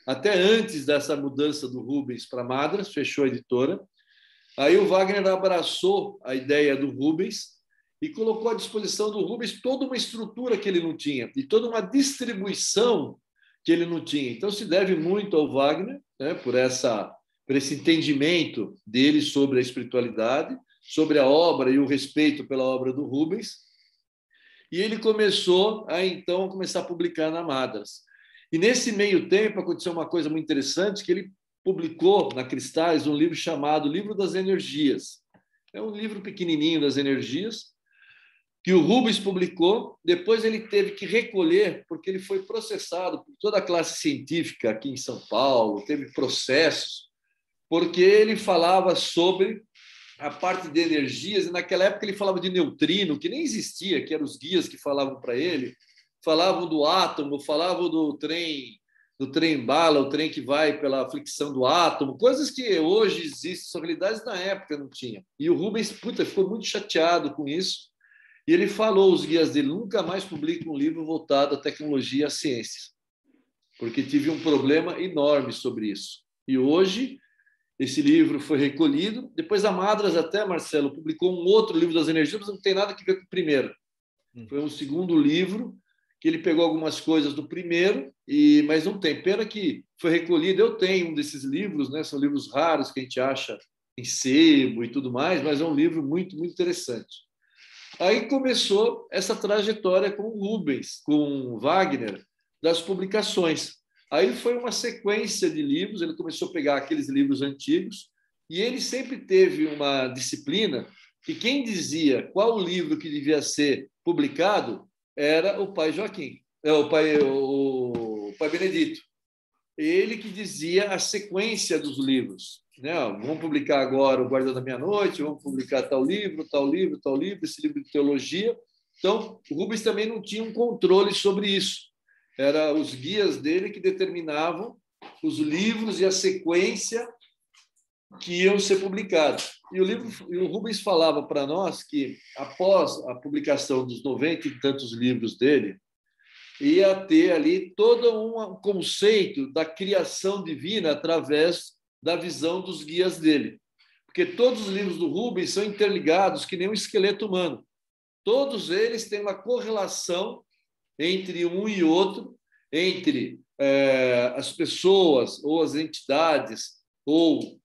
até antes dessa mudança do Rubens para Madras, fechou a editora. Aí o Wagner abraçou a ideia do Rubens e colocou à disposição do Rubens toda uma estrutura que ele não tinha e toda uma distribuição que ele não tinha. Então, se deve muito ao Wagner, né, por esse entendimento dele sobre a espiritualidade, sobre a obra e o respeito pela obra do Rubens. E ele começou então, a começar a publicar na Madras. E, nesse meio tempo, aconteceu uma coisa muito interessante, que ele publicou na Cristais um livro chamado Livro das Energias. É um livro pequenininho das energias, que o Rubens publicou. Depois ele teve que recolher, porque ele foi processado por toda a classe científica aqui em São Paulo, teve processos, porque ele falava sobre a parte de energias, e naquela época ele falava de neutrino, que nem existia, que eram os guias que falavam para ele, falavam do átomo, falavam do trem bala, o trem que vai pela fricção do átomo, coisas que hoje existem, são realidades na época não tinha. E o Rubens ficou muito chateado com isso, e ele falou aos guias dele: nunca mais publique um livro voltado à tecnologia e à ciência, porque tive um problema enorme sobre isso. E hoje esse livro foi recolhido. Depois a Madras até, Marcelo, publicou um outro livro das energias, mas não tem nada a ver com o primeiro. Foi um segundo livro que ele pegou algumas coisas do primeiro, mas não tem. Pena que foi recolhido. Eu tenho um desses livros, né? São livros raros que a gente acha em sebo e tudo mais, mas é um livro muito, muito interessante. Aí começou essa trajetória com o Rubens, com o Wagner, das publicações. Aí foi uma sequência de livros, ele começou a pegar aqueles livros antigos, e ele sempre teve uma disciplina que quem dizia qual livro que devia ser publicado era o pai Joaquim, o pai Benedito. Ele que dizia a sequência dos livros. Né? Vamos publicar agora O Guarda da Meia-Noite, vamos publicar tal livro, esse livro de teologia. Então, o Rubens também não tinha um controle sobre isso. Eram os guias dele que determinavam os livros e a sequência que iam ser publicados. E o Rubens falava para nós que, após a publicação dos 90 e tantos livros dele, ia ter ali todo um conceito da criação divina através da visão dos guias dele. Porque todos os livros do Rubens são interligados que nem um esqueleto humano. Todos eles têm uma correlação entre um e outro, entre as pessoas ou as entidades ou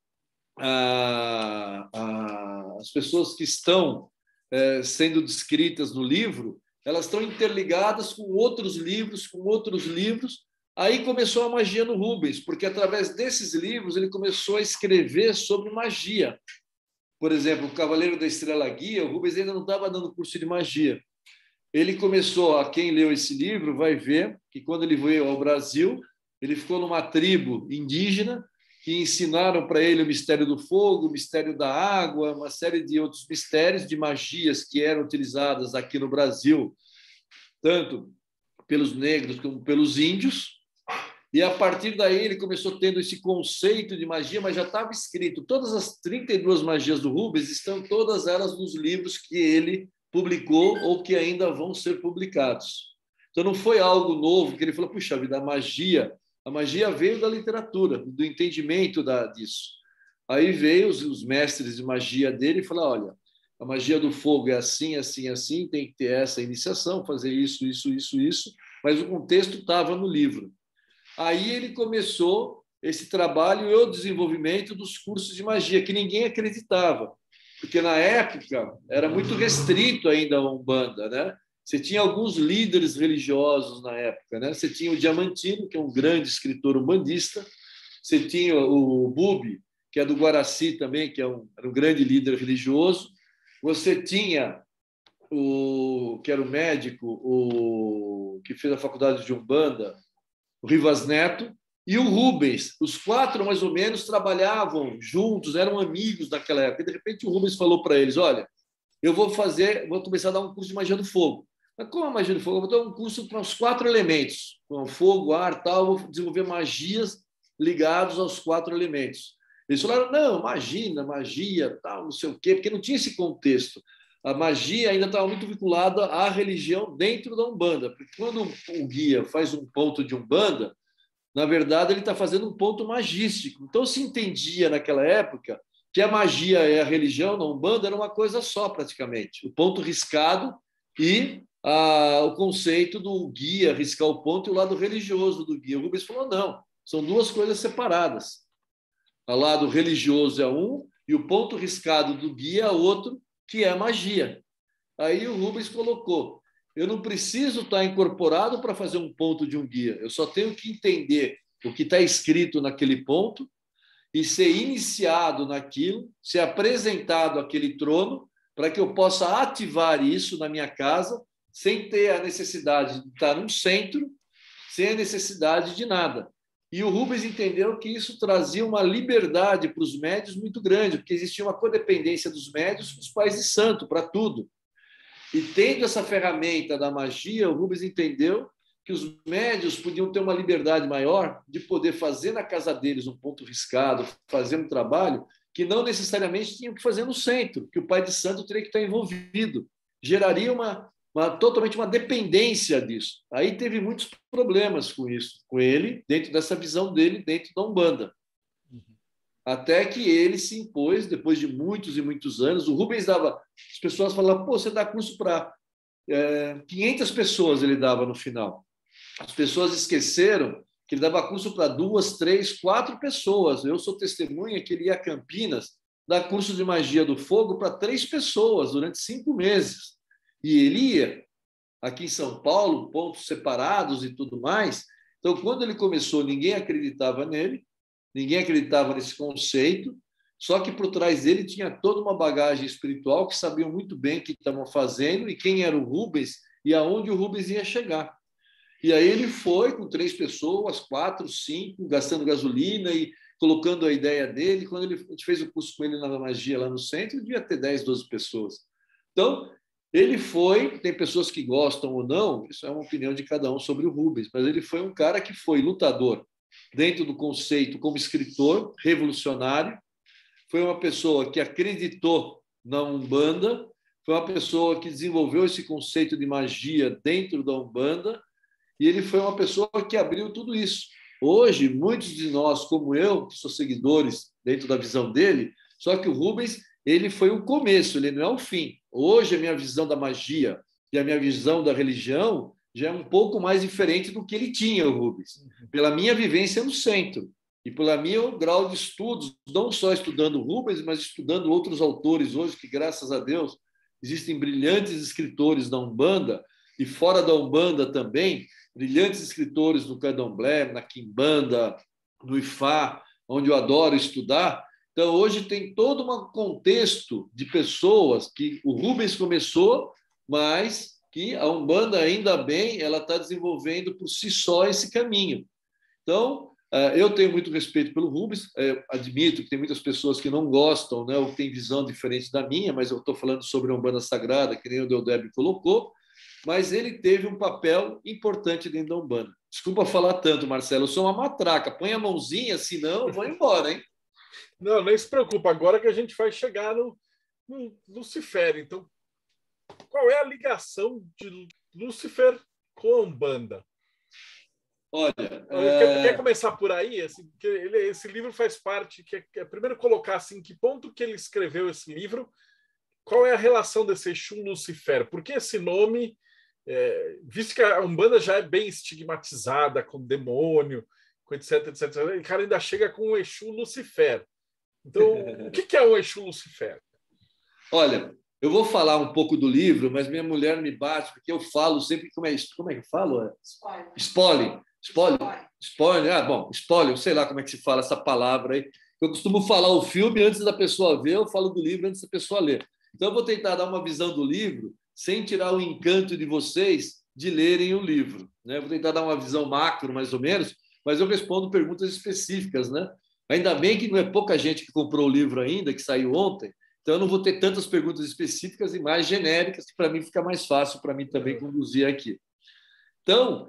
as pessoas que estão sendo descritas no livro, elas estão interligadas com outros livros. Aí começou a magia no Rubens, porque através desses livros ele começou a escrever sobre magia. Por exemplo, o Cavaleiro da Estrela Guia, o Rubens ainda não estava dando curso de magia. Ele começou, quem leu esse livro vai ver que quando ele veio ao Brasil, ele ficou numa tribo indígena que ensinaram para ele o mistério do fogo, o mistério da água, uma série de outros mistérios de magias que eram utilizadas aqui no Brasil, tanto pelos negros como pelos índios. E, a partir daí, ele começou tendo esse conceito de magia, mas já estava escrito. Todas as 32 magias do Rubens estão todas elas nos livros que ele publicou ou que ainda vão ser publicados. Então, não foi algo novo que ele falou: puxa vida, a magia veio da literatura, do entendimento disso. Aí veio os mestres de magia dele e falaram: olha, a magia do fogo é assim, assim, assim, tem que ter essa iniciação, fazer isso, mas o contexto estava no livro. Aí ele começou esse trabalho e o desenvolvimento dos cursos de magia, que ninguém acreditava, porque na época era muito restrito ainda a Umbanda, né? Você tinha alguns líderes religiosos na época, né? Você tinha o Diamantino, que é um grande escritor umbandista, você tinha o Bubi, que é do Guaraci também, que era um grande líder religioso, você tinha que era o médico, que fez a faculdade de Umbanda, o Rivas Neto, e o Rubens. Os quatro, mais ou menos, trabalhavam juntos, eram amigos naquela época. E, de repente, o Rubens falou para eles: olha, eu vou começar a dar um curso de magia do fogo. Mas como a magia do fogo? Eu vou dar um curso para os 4 elementos, com fogo, ar, tal, vou desenvolver magias ligadas aos 4 elementos. Eles falaram: não, magia, tal, não sei o quê, porque não tinha esse contexto. A magia ainda estava muito vinculada à religião dentro da Umbanda, porque quando o guia faz um ponto de Umbanda, Na verdade, ele está fazendo um ponto magístico. Então, se entendia naquela época que a magia e a religião na Umbanda era uma coisa só, praticamente. O ponto riscado e o conceito do guia, riscar o ponto, e o lado religioso do guia. O Rubens falou, não, são duas coisas separadas. O lado religioso é um e o ponto riscado do guia é outro, que é a magia. Aí o Rubens colocou, eu não preciso estar incorporado para fazer um ponto de um guia, eu só tenho que entender o que está escrito naquele ponto e ser iniciado naquilo, ser apresentado àquele trono, para que eu possa ativar isso na minha casa, sem ter a necessidade de estar num centro, sem a necessidade de nada. E o Rubens entendeu que isso trazia uma liberdade para os médios muito grande, porque existia uma codependência dos médios com os pais de santo, para tudo. E tendo essa ferramenta da magia, o Rubens entendeu que os médios podiam ter uma liberdade maior de poder fazer na casa deles um ponto riscado, fazer um trabalho que não necessariamente tinham que fazer no centro, que o pai de santo teria que estar envolvido. Geraria totalmente uma dependência disso. Aí teve muitos problemas com isso, com ele, dentro dessa visão dele, dentro da Umbanda. Até que ele se impôs, depois de muitos e muitos anos. O Rubens dava... As pessoas falavam, pô, você dá curso para 500 pessoas, ele dava no final. As pessoas esqueceram que ele dava curso para 2, 3, 4 pessoas. Eu sou testemunha que ele ia a Campinas dar curso de magia do fogo para 3 pessoas durante 5 meses. E ele ia aqui em São Paulo, pontos separados e tudo mais. Então, quando ele começou, ninguém acreditava nele, ninguém acreditava nesse conceito, só que por trás dele tinha toda uma bagagem espiritual que sabiam muito bem o que estavam fazendo e quem era o Rubens e aonde o Rubens ia chegar. E aí ele foi com 3 pessoas, 4, 5, gastando gasolina e colocando a ideia dele. Quando a gente fez o curso com ele na magia lá no centro, devia ter 10, 12 pessoas. Então, ele foi, tem pessoas que gostam ou não, isso é uma opinião de cada um sobre o Rubens, mas ele foi um cara que foi lutador dentro do conceito como escritor, revolucionário, foi uma pessoa que acreditou na Umbanda, foi uma pessoa que desenvolveu esse conceito de magia dentro da Umbanda, e ele foi uma pessoa que abriu tudo isso. Hoje, muitos de nós, como eu, que sou seguidores dentro da visão dele, só que o Rubens, ele foi o começo, ele não é o fim. Hoje, a minha visão da magia e a minha visão da religião já é um pouco mais diferente do que ele tinha, o Rubens. Pela minha vivência no centro e pelo meu grau de estudos, não só estudando o Rubens, mas estudando outros autores hoje, que, graças a Deus, existem brilhantes escritores da Umbanda e fora da Umbanda também, brilhantes escritores no Candomblé, na Quimbanda, no Ifá, onde eu adoro estudar. Então, hoje tem todo um contexto de pessoas que o Rubens começou, mas que a Umbanda, ainda bem, ela está desenvolvendo por si só esse caminho. Então, eu tenho muito respeito pelo Rubens, admito que tem muitas pessoas que não gostam, né, ou que têm visão diferente da minha, mas eu estou falando sobre a Umbanda Sagrada, que nem o Deodébio colocou, mas ele teve um papel importante dentro da Umbanda. Desculpa falar tanto, Marcelo, eu sou uma matraca, põe a mãozinha, senão eu vou embora, hein? Não, nem se preocupa, agora que a gente vai chegar no Lucifer. Então, qual é a ligação de Lúcifer com a Umbanda? Olha, quer começar por aí? Assim, esse livro faz parte... primeiro colocar assim, que ponto que ele escreveu esse livro, qual é a relação desse Exu Lucifer? Por que esse nome... visto que a Umbanda já é bem estigmatizada com demônio, com etc, etc, o cara ainda chega com o Exu Lucifer. Então, o que é o Exu Lucifer? Olha, eu vou falar um pouco do livro, mas minha mulher me bate, porque eu falo sempre... Como é que eu falo? Spoiler. Spoiler. Bom, spoiler, sei lá como é que se fala essa palavra aí. Eu costumo falar o filme antes da pessoa ver, eu falo do livro antes da pessoa ler. Então, eu vou tentar dar uma visão do livro sem tirar o encanto de vocês de lerem o livro, né? Vou tentar dar uma visão macro, mais ou menos, mas eu respondo perguntas específicas, né? Ainda bem que não é pouca gente que comprou o livro ainda, que saiu ontem, então eu não vou ter tantas perguntas específicas e mais genéricas, que para mim fica mais fácil para mim também conduzir aqui. Então,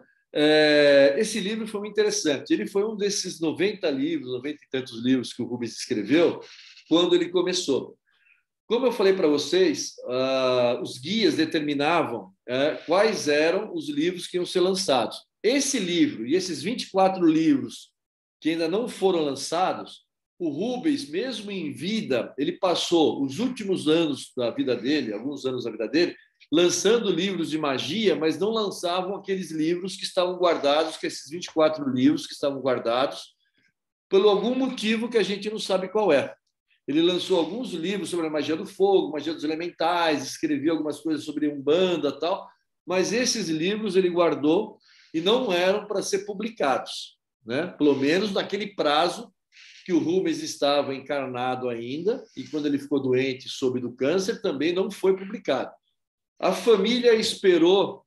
esse livro foi muito interessante. Ele foi um desses 90 livros, 90 e tantos livros que o Rubens escreveu quando ele começou. Como eu falei para vocês, os guias determinavam quais eram os livros que iam ser lançados. esse livro e esses 24 livros que ainda não foram lançados, o Rubens, mesmo em vida, ele passou os últimos anos da vida dele, alguns anos da vida dele, lançando livros de magia, mas não lançavam aqueles livros que estavam guardados, que esses 24 livros que estavam guardados, por algum motivo que a gente não sabe qual é. Ele lançou alguns livros sobre a magia do fogo, magia dos elementais, escreveu algumas coisas sobre Umbanda e tal, mas esses livros ele guardou e não eram para ser publicados, né? Pelo menos naquele prazo que o Rubens estava encarnado ainda, e quando ele ficou doente, soube do câncer, também não foi publicado. A família esperou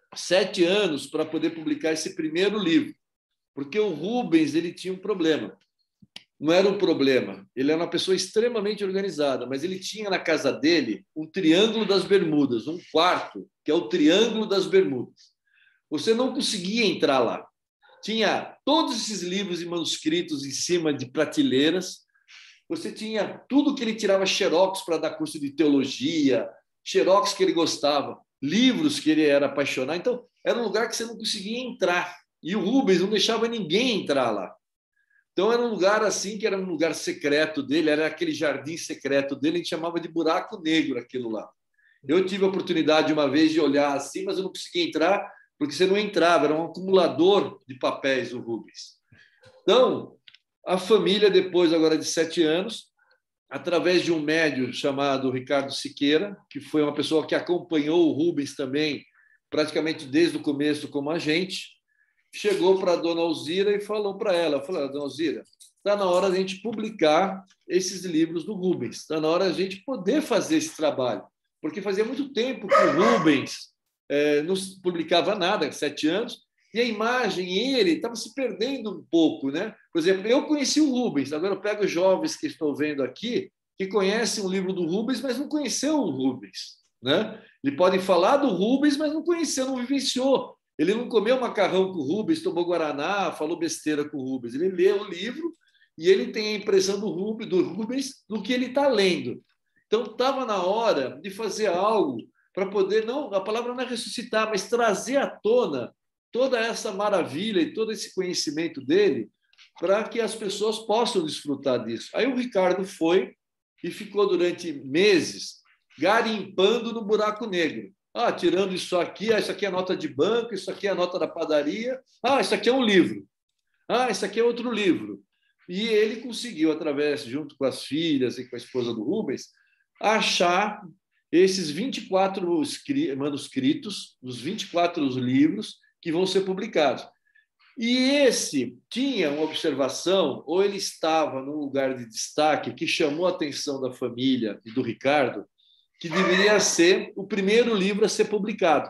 7 anos para poder publicar esse primeiro livro, porque o Rubens ele tinha um problema. Não era um problema, ele era uma pessoa extremamente organizada, mas ele tinha na casa dele um Triângulo das Bermudas, um quarto, que é o Triângulo das Bermudas. Você não conseguia entrar lá. Tinha todos esses livros e manuscritos em cima de prateleiras, você tinha tudo que ele tirava xerox para dar curso de teologia, xerox que ele gostava, livros que ele era apaixonado. Então, era um lugar que você não conseguia entrar. E o Rubens não deixava ninguém entrar lá. Então, era um lugar assim, que era um lugar secreto dele, era aquele jardim secreto dele, a gente chamava de buraco negro aquilo lá. Eu tive a oportunidade uma vez de olhar assim, mas eu não conseguia entrar, porque você não entrava, era um acumulador de papéis o Rubens. Então, a família, depois agora de 7 anos, através de um médium chamado Ricardo Siqueira, que foi uma pessoa que acompanhou o Rubens também, praticamente desde o começo como agente, chegou para a dona Alzira e falou para ela, dona Alzira, está na hora de a gente publicar esses livros do Rubens, está na hora de a gente poder fazer esse trabalho, porque fazia muito tempo que o Rubens não publicava nada, 7 anos, e a imagem, ele estava se perdendo um pouco, né? Por exemplo, eu conheci o Rubens, agora eu pego os jovens que estou vendo aqui, que conhecem o livro do Rubens, mas não conheceu o Rubens, né? Ele pode falar do Rubens, mas não conheceu, não vivenciou. Ele não comeu macarrão com o Rubens, tomou guaraná, falou besteira com o Rubens. Ele lê o livro e ele tem a impressão do Rubens do que ele está lendo. Então, estava na hora de fazer algo para poder, não, a palavra não é ressuscitar, mas trazer à tona toda essa maravilha e todo esse conhecimento dele para que as pessoas possam desfrutar disso. Aí o Ricardo foi e ficou durante meses garimpando no buraco negro. Tirando isso aqui é nota de banco, isso aqui é a nota da padaria, isso aqui é um livro, isso aqui é outro livro. E ele conseguiu, junto com as filhas e com a esposa do Rubens, achar esses 24 manuscritos, os 24 livros que vão ser publicados. E esse tinha uma observação, ou ele estava num lugar de destaque que chamou a atenção da família e do Ricardo, que deveria ser o primeiro livro a ser publicado.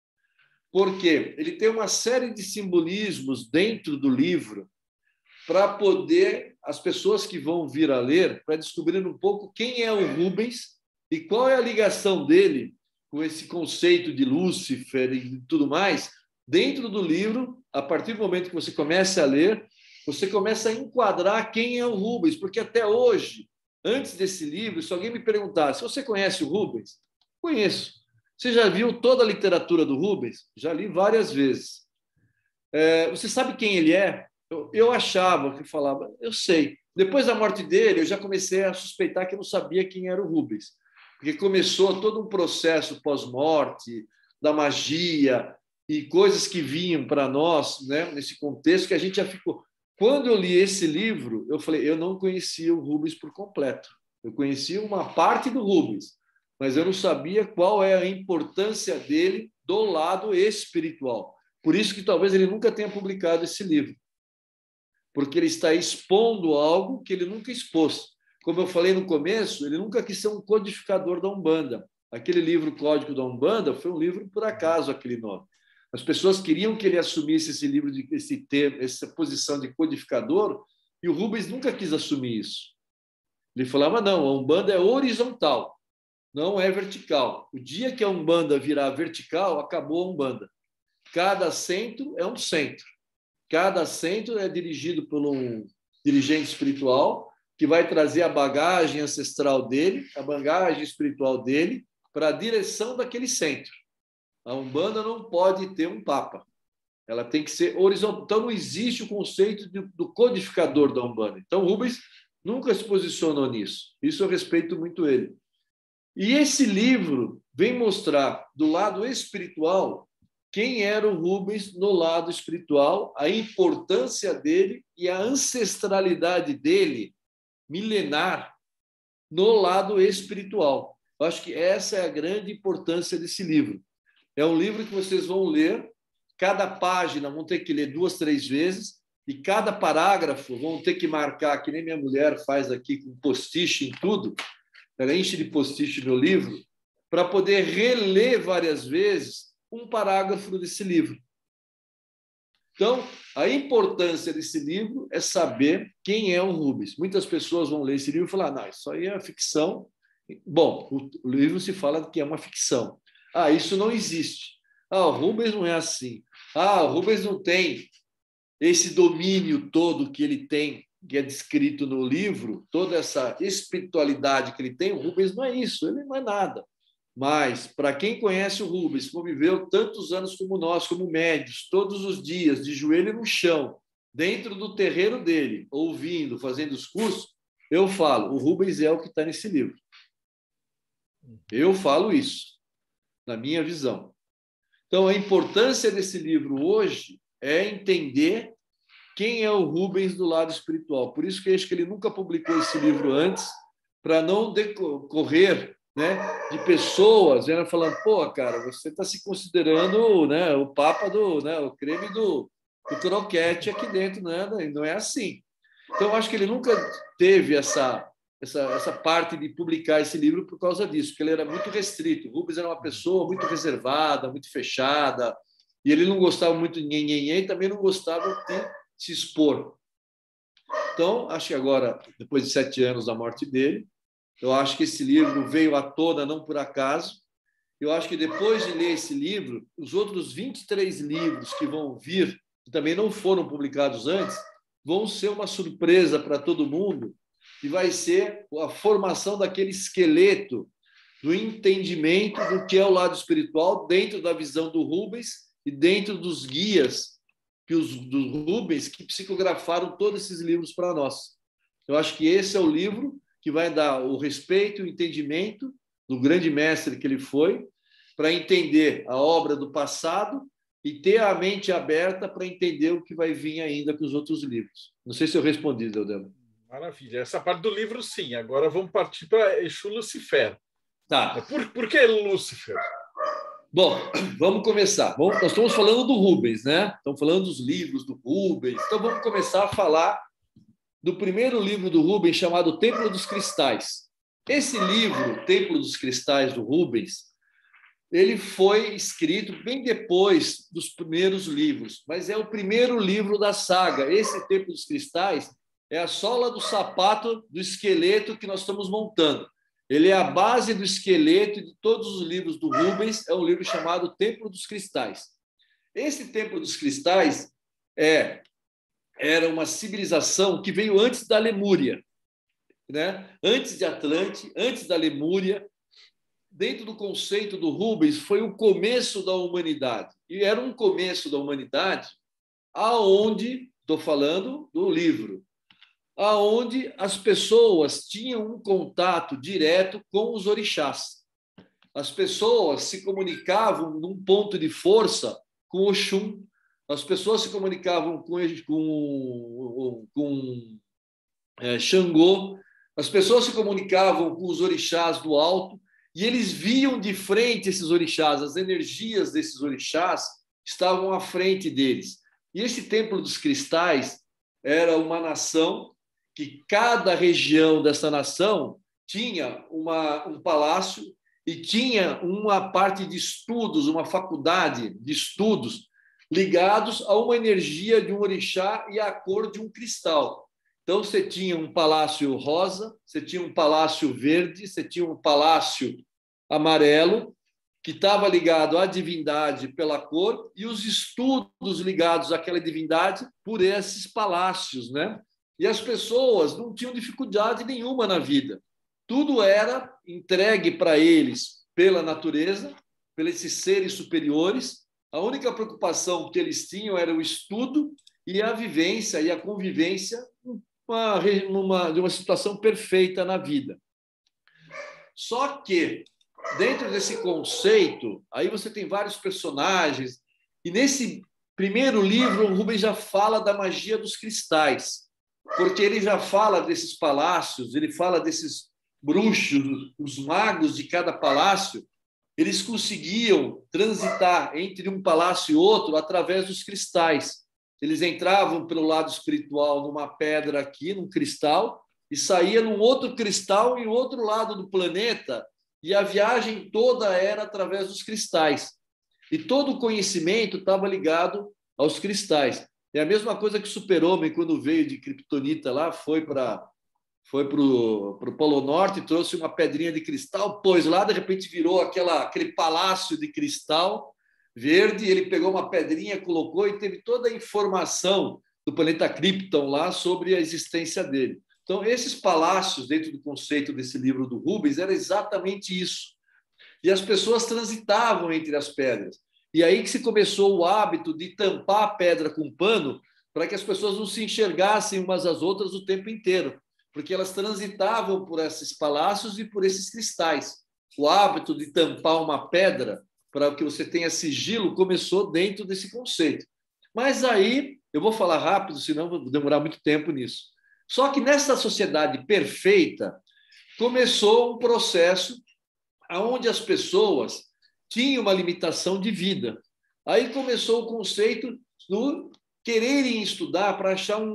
Porque ele tem uma série de simbolismos dentro do livro para poder, as pessoas que vão vir a ler, para descobrir um pouco quem é o Rubens e qual é a ligação dele com esse conceito de Lúcifer e tudo mais. Dentro do livro, a partir do momento que você começa a ler, você começa a enquadrar quem é o Rubens, porque até hoje, antes desse livro, se alguém me perguntasse, você conhece o Rubens? Conheço. Você já viu toda a literatura do Rubens? Já li várias vezes. Você sabe quem ele é? Eu achava que falava, eu sei. Depois da morte dele, eu já comecei a suspeitar que eu não sabia quem era o Rubens, porque começou todo um processo pós-morte, da magia e coisas que vinham para nós, né, nesse contexto, que a gente já ficou... Quando eu li esse livro, eu falei, eu não conhecia o Rubens por completo. Eu conhecia uma parte do Rubens, mas eu não sabia qual é a importância dele do lado espiritual. Por isso que talvez ele nunca tenha publicado esse livro, porque ele está expondo algo que ele nunca expôs. Como eu falei no começo, ele nunca quis ser um codificador da Umbanda. Aquele livro Código da Umbanda foi um livro por acaso, aquele nome. As pessoas queriam que ele assumisse esse livro, esse termo, essa posição de codificador, e o Rubens nunca quis assumir isso. Ele falava, não, a Umbanda é horizontal, não é vertical. O dia que a Umbanda virar vertical, acabou a Umbanda. Cada centro é um centro. Cada centro é dirigido por um dirigente espiritual que vai trazer a bagagem ancestral dele, a bagagem espiritual dele, para a direção daquele centro. A Umbanda não pode ter um papa. Ela tem que ser horizontal. Então, não existe o conceito do codificador da Umbanda. Então, Rubens nunca se posicionou nisso. Isso eu respeito muito ele. E esse livro vem mostrar, do lado espiritual, quem era o Rubens no lado espiritual, a importância dele e a ancestralidade dele, milenar, no lado espiritual. Eu acho que essa é a grande importância desse livro. É um livro que vocês vão ler, cada página vão ter que ler 2, 3 vezes, e cada parágrafo vão ter que marcar, que nem minha mulher faz aqui, com post-it em tudo, ela enche de post-it meu livro, para poder reler várias vezes um parágrafo desse livro. Então, a importância desse livro é saber quem é o Rubens. Muitas pessoas vão ler esse livro e falar, não, isso aí é ficção. Bom, o livro se fala que é uma ficção. Ah, isso não existe. Ah, o Rubens não é assim. Ah, o Rubens não tem esse domínio todo que ele tem, que é descrito no livro, toda essa espiritualidade que ele tem. O Rubens não é isso, ele não é nada. Mas, para quem conhece o Rubens, conviveu tantos anos como nós, como médios, todos os dias, de joelho no chão, dentro do terreiro dele, ouvindo, fazendo os cursos, eu falo, o Rubens é o que está nesse livro. Eu falo isso, na minha visão. Então, a importância desse livro hoje é entender quem é o Rubens do lado espiritual. Por isso que eu acho que ele nunca publicou esse livro antes, para não decorrer, né, de pessoas falando, pô, cara, você está se considerando, né, o papa do, né, o creme do croquete aqui dentro, né? Não é assim. Então, eu acho que ele nunca teve essa parte de publicar esse livro por causa disso, porque ele era muito restrito. O Rubens era uma pessoa muito reservada, muito fechada, e ele não gostava muito de nhenhenhê e também não gostava de se expor. Então, acho que agora, depois de 7 anos da morte dele, eu acho que esse livro veio à tona não por acaso. Eu acho que depois de ler esse livro, os outros 23 livros que vão vir, que também não foram publicados antes, vão ser uma surpresa para todo mundo, e vai ser a formação daquele esqueleto do entendimento do que é o lado espiritual dentro da visão do Rubens e dentro dos guias dos Rubens que psicografaram todos esses livros para nós. Eu acho que esse é o livro que vai dar o respeito e o entendimento do grande mestre que ele foi, para entender a obra do passado e ter a mente aberta para entender o que vai vir ainda com os outros livros. Não sei se eu respondi, Deodemo. Maravilha. Essa parte do livro, sim. Agora vamos partir para Exu Lucifer. Tá. Por que Lúcifer? Bom, vamos começar. Bom, nós estamos falando do Rubens, né? Estamos falando dos livros do Rubens. Então, vamos começar a falar do primeiro livro do Rubens, chamado Templo dos Cristais. Esse livro, Templo dos Cristais, do Rubens, ele foi escrito bem depois dos primeiros livros, mas é o primeiro livro da saga. Esse Templo dos Cristais é a sola do sapato do esqueleto que nós estamos montando. Ele é a base do esqueleto de todos os livros do Rubens, é um livro chamado Templo dos Cristais. Esse Templo dos Cristais era uma civilização que veio antes da Lemúria, né? Antes de Atlante, antes da Lemúria. Dentro do conceito do Rubens, foi o começo da humanidade. E era um começo da humanidade aonde, estou falando do livro, aonde as pessoas tinham um contato direto com os orixás. As pessoas se comunicavam num ponto de força com Oxum. As pessoas se comunicavam com Xangô. As pessoas se comunicavam com os orixás do alto. E eles viam de frente esses orixás, as energias desses orixás estavam à frente deles. E esse Templo dos Cristais era uma nação que cada região dessa nação tinha um palácio e tinha uma parte de estudos, uma faculdade de estudos ligados a uma energia de um orixá e à cor de um cristal. Então, você tinha um palácio rosa, você tinha um palácio verde, você tinha um palácio amarelo, que estava ligado à divindade pela cor, e os estudos ligados àquela divindade por esses palácios, né? E as pessoas não tinham dificuldade nenhuma na vida. Tudo era entregue para eles pela natureza, pelos esses seres superiores, A única preocupação que eles tinham era o estudo e a vivência e a convivência de uma situação perfeita na vida. Só que, dentro desse conceito, aí você tem vários personagens, e nesse primeiro livro, o Rubens já fala da magia dos cristais, porque ele já fala desses palácios, ele fala desses bruxos, os magos de cada palácio, eles conseguiam transitar entre um palácio e outro através dos cristais. Eles entravam pelo lado espiritual numa pedra aqui, num cristal, e saía num outro cristal em outro lado do planeta, e a viagem toda era através dos cristais. E todo o conhecimento estava ligado aos cristais. É a mesma coisa que o Super-Homem, quando veio de Kryptonita lá, foi para o Polo Norte, trouxe uma pedrinha de cristal, pôs lá, de repente virou aquele palácio de cristal verde, ele pegou uma pedrinha, colocou e teve toda a informação do planeta Krypton lá sobre a existência dele. Então, esses palácios, dentro do conceito desse livro do Rubens, era exatamente isso. E as pessoas transitavam entre as pedras. E aí que se começou o hábito de tampar a pedra com pano para que as pessoas não se enxergassem umas às outras o tempo inteiro, porque elas transitavam por esses palácios e por esses cristais. O hábito de tampar uma pedra para que você tenha sigilo começou dentro desse conceito. Mas aí, eu vou falar rápido, senão vou demorar muito tempo nisso. Só que nessa sociedade perfeita, começou um processo onde as pessoas tinham uma limitação de vida. Aí começou o conceito do quererem estudar para achar um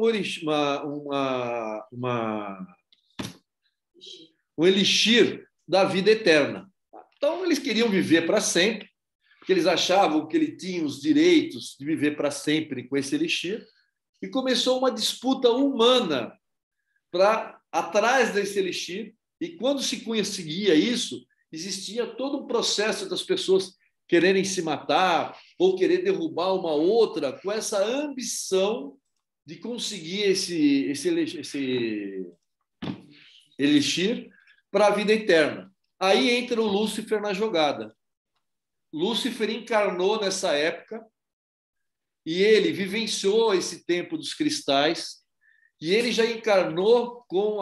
elixir da vida eterna. Então, eles queriam viver para sempre, porque eles achavam que ele tinha os direitos de viver para sempre com esse elixir, e começou uma disputa humana para atrás desse elixir, e quando se conseguia isso, existia todo um processo das pessoas quererem se matar ou querer derrubar uma outra com essa ambição de conseguir esse elixir para a vida eterna. Aí entra o Lúcifer na jogada. Lúcifer encarnou nessa época e ele vivenciou esse tempo dos cristais e ele já encarnou com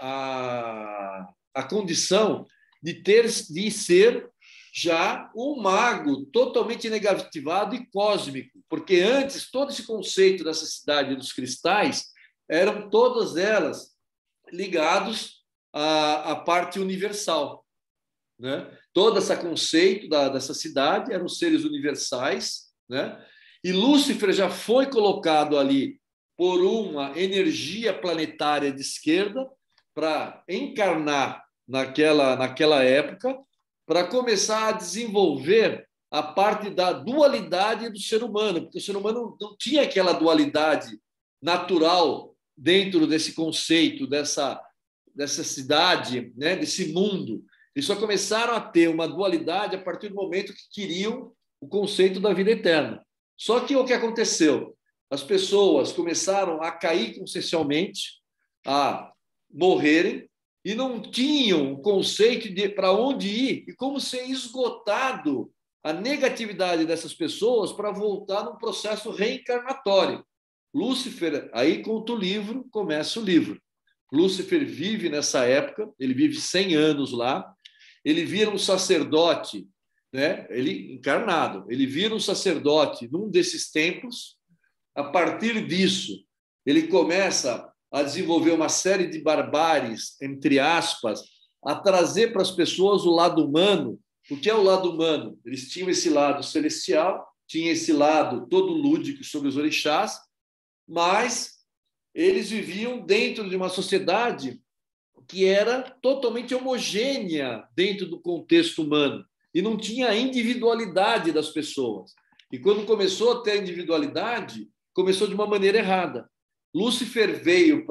a condição de ser já um mago totalmente negativado e cósmico, porque antes todo esse conceito dessa cidade dos cristais eram todas elas ligados à parte universal, né? Todo esse conceito dessa cidade eram seres universais, né? E Lúcifer já foi colocado ali por uma energia planetária de esquerda para encarnar naquela época, para começar a desenvolver a parte da dualidade do ser humano, porque o ser humano não tinha aquela dualidade natural dentro desse conceito, dessa cidade, né, desse mundo. Eles só começaram a ter uma dualidade a partir do momento que queriam o conceito da vida eterna. Só que o que aconteceu? As pessoas começaram a cair consciencialmente, a morrerem, e não tinham o conceito de para onde ir e como ser esgotado a negatividade dessas pessoas para voltar num processo reencarnatório. Lúcifer, aí conta o livro, começa o livro. Lúcifer vive nessa época, ele vive 100 anos lá, ele vira um sacerdote, né? Ele encarnado, ele vira um sacerdote num desses templos. A partir disso, ele começa a desenvolver uma série de barbáries, entre aspas, a trazer para as pessoas o lado humano. O que é o lado humano? Eles tinham esse lado celestial, tinha esse lado todo lúdico sobre os orixás, mas eles viviam dentro de uma sociedade que era totalmente homogênea dentro do contexto humano e não tinha a individualidade das pessoas. E quando começou a ter a individualidade, começou de uma maneira errada. Lúcifer veio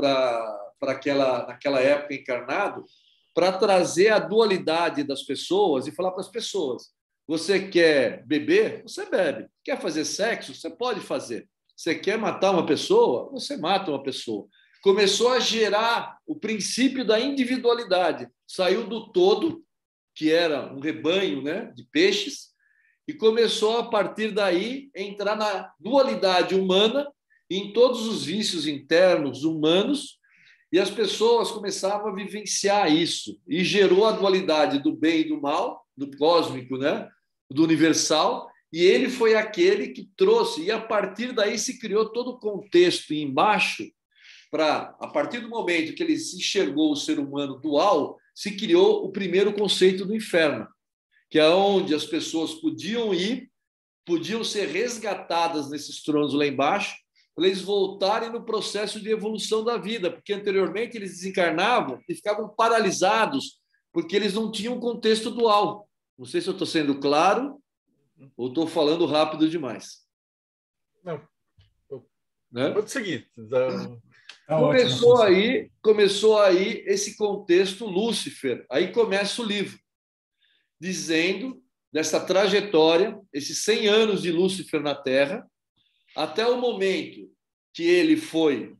naquela época encarnado para trazer a dualidade das pessoas e falar para as pessoas: você quer beber? Você bebe. Quer fazer sexo? Você pode fazer. Você quer matar uma pessoa? Você mata uma pessoa. Começou a gerar o princípio da individualidade. Saiu do todo, que era um rebanho, né, de peixes, e começou, a partir daí, a entrar na dualidade humana, em todos os vícios internos humanos, e as pessoas começavam a vivenciar isso, e gerou a dualidade do bem e do mal, do cósmico, né? Do universal, e ele foi aquele que trouxe, e a partir daí se criou todo o contexto embaixo, para, a partir do momento que ele se enxergou o ser humano dual, se criou o primeiro conceito do inferno, que é onde as pessoas podiam ir, podiam ser resgatadas nesses tronos lá embaixo, para eles voltarem no processo de evolução da vida, porque anteriormente eles desencarnavam e ficavam paralisados, porque eles não tinham um contexto dual. Não sei se eu estou sendo claro ou estou falando rápido demais. Não. Né? Pode seguir. Começou aí esse contexto Lúcifer. Aí começa o livro, dizendo dessa trajetória, esses 100 anos de Lúcifer na Terra, até o momento que ele foi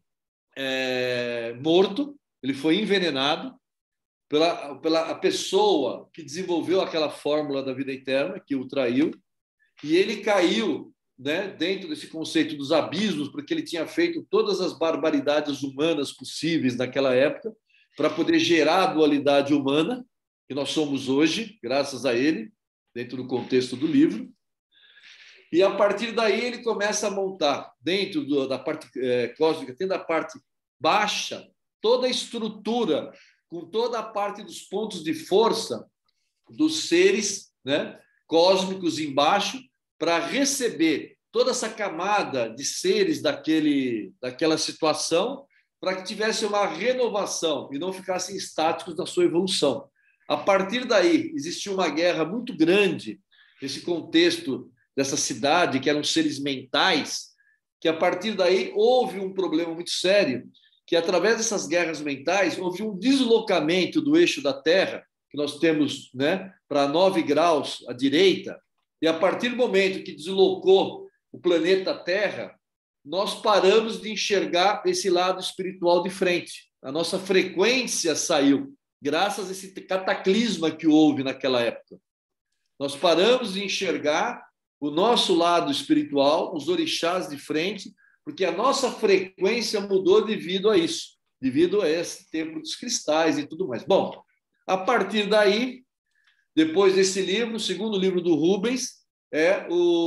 morto, ele foi envenenado pela pessoa que desenvolveu aquela fórmula da vida eterna, que o traiu, e ele caiu, né, dentro desse conceito dos abismos, porque ele tinha feito todas as barbaridades humanas possíveis naquela época, para poder gerar a dualidade humana, que nós somos hoje, graças a ele, dentro do contexto do livro. E, a partir daí, ele começa a montar, dentro da parte cósmica, tendo a parte baixa, toda a estrutura, com toda a parte dos pontos de força dos seres, né, cósmicos embaixo, para receber toda essa camada de seres daquela situação, para que tivesse uma renovação e não ficassem estáticos na sua evolução. A partir daí, existiu uma guerra muito grande nesse contexto dessa cidade, que eram seres mentais, que a partir daí houve um problema muito sério, que através dessas guerras mentais houve um deslocamento do eixo da Terra, que nós temos, né, para 9 graus à direita, e a partir do momento que deslocou o planeta Terra, nós paramos de enxergar esse lado espiritual de frente. A nossa frequência saiu, graças a esse cataclisma que houve naquela época. Nós paramos de enxergar o nosso lado espiritual, os orixás de frente, porque a nossa frequência mudou devido a isso, devido a esse tempo dos cristais e tudo mais. Bom, a partir daí, depois desse livro, o segundo livro do Rubens é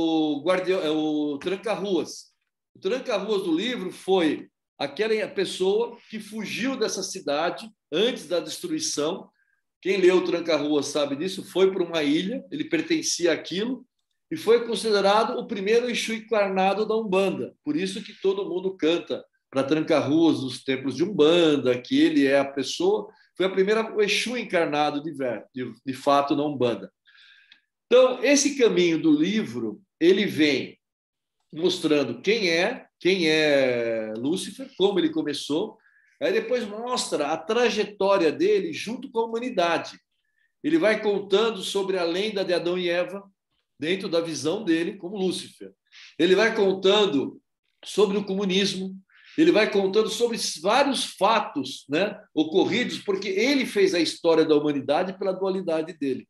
o Tranca-Ruas. O Tranca-Ruas do livro foi aquela pessoa que fugiu dessa cidade antes da destruição. Quem leu o Tranca-Ruas sabe disso, foi para uma ilha, ele pertencia àquilo, e foi considerado o primeiro Exu encarnado da Umbanda. Por isso que todo mundo canta para Tranca-Ruas nos templos de Umbanda, que ele é a pessoa, foi a primeira Exu encarnado de fato na Umbanda. Então, esse caminho do livro, ele vem mostrando quem é Lúcifer, como ele começou, aí depois mostra a trajetória dele junto com a humanidade. Ele vai contando sobre a lenda de Adão e Eva, dentro da visão dele como Lúcifer. Ele vai contando sobre o comunismo, ele vai contando sobre vários fatos, né, ocorridos, porque ele fez a história da humanidade pela dualidade dele.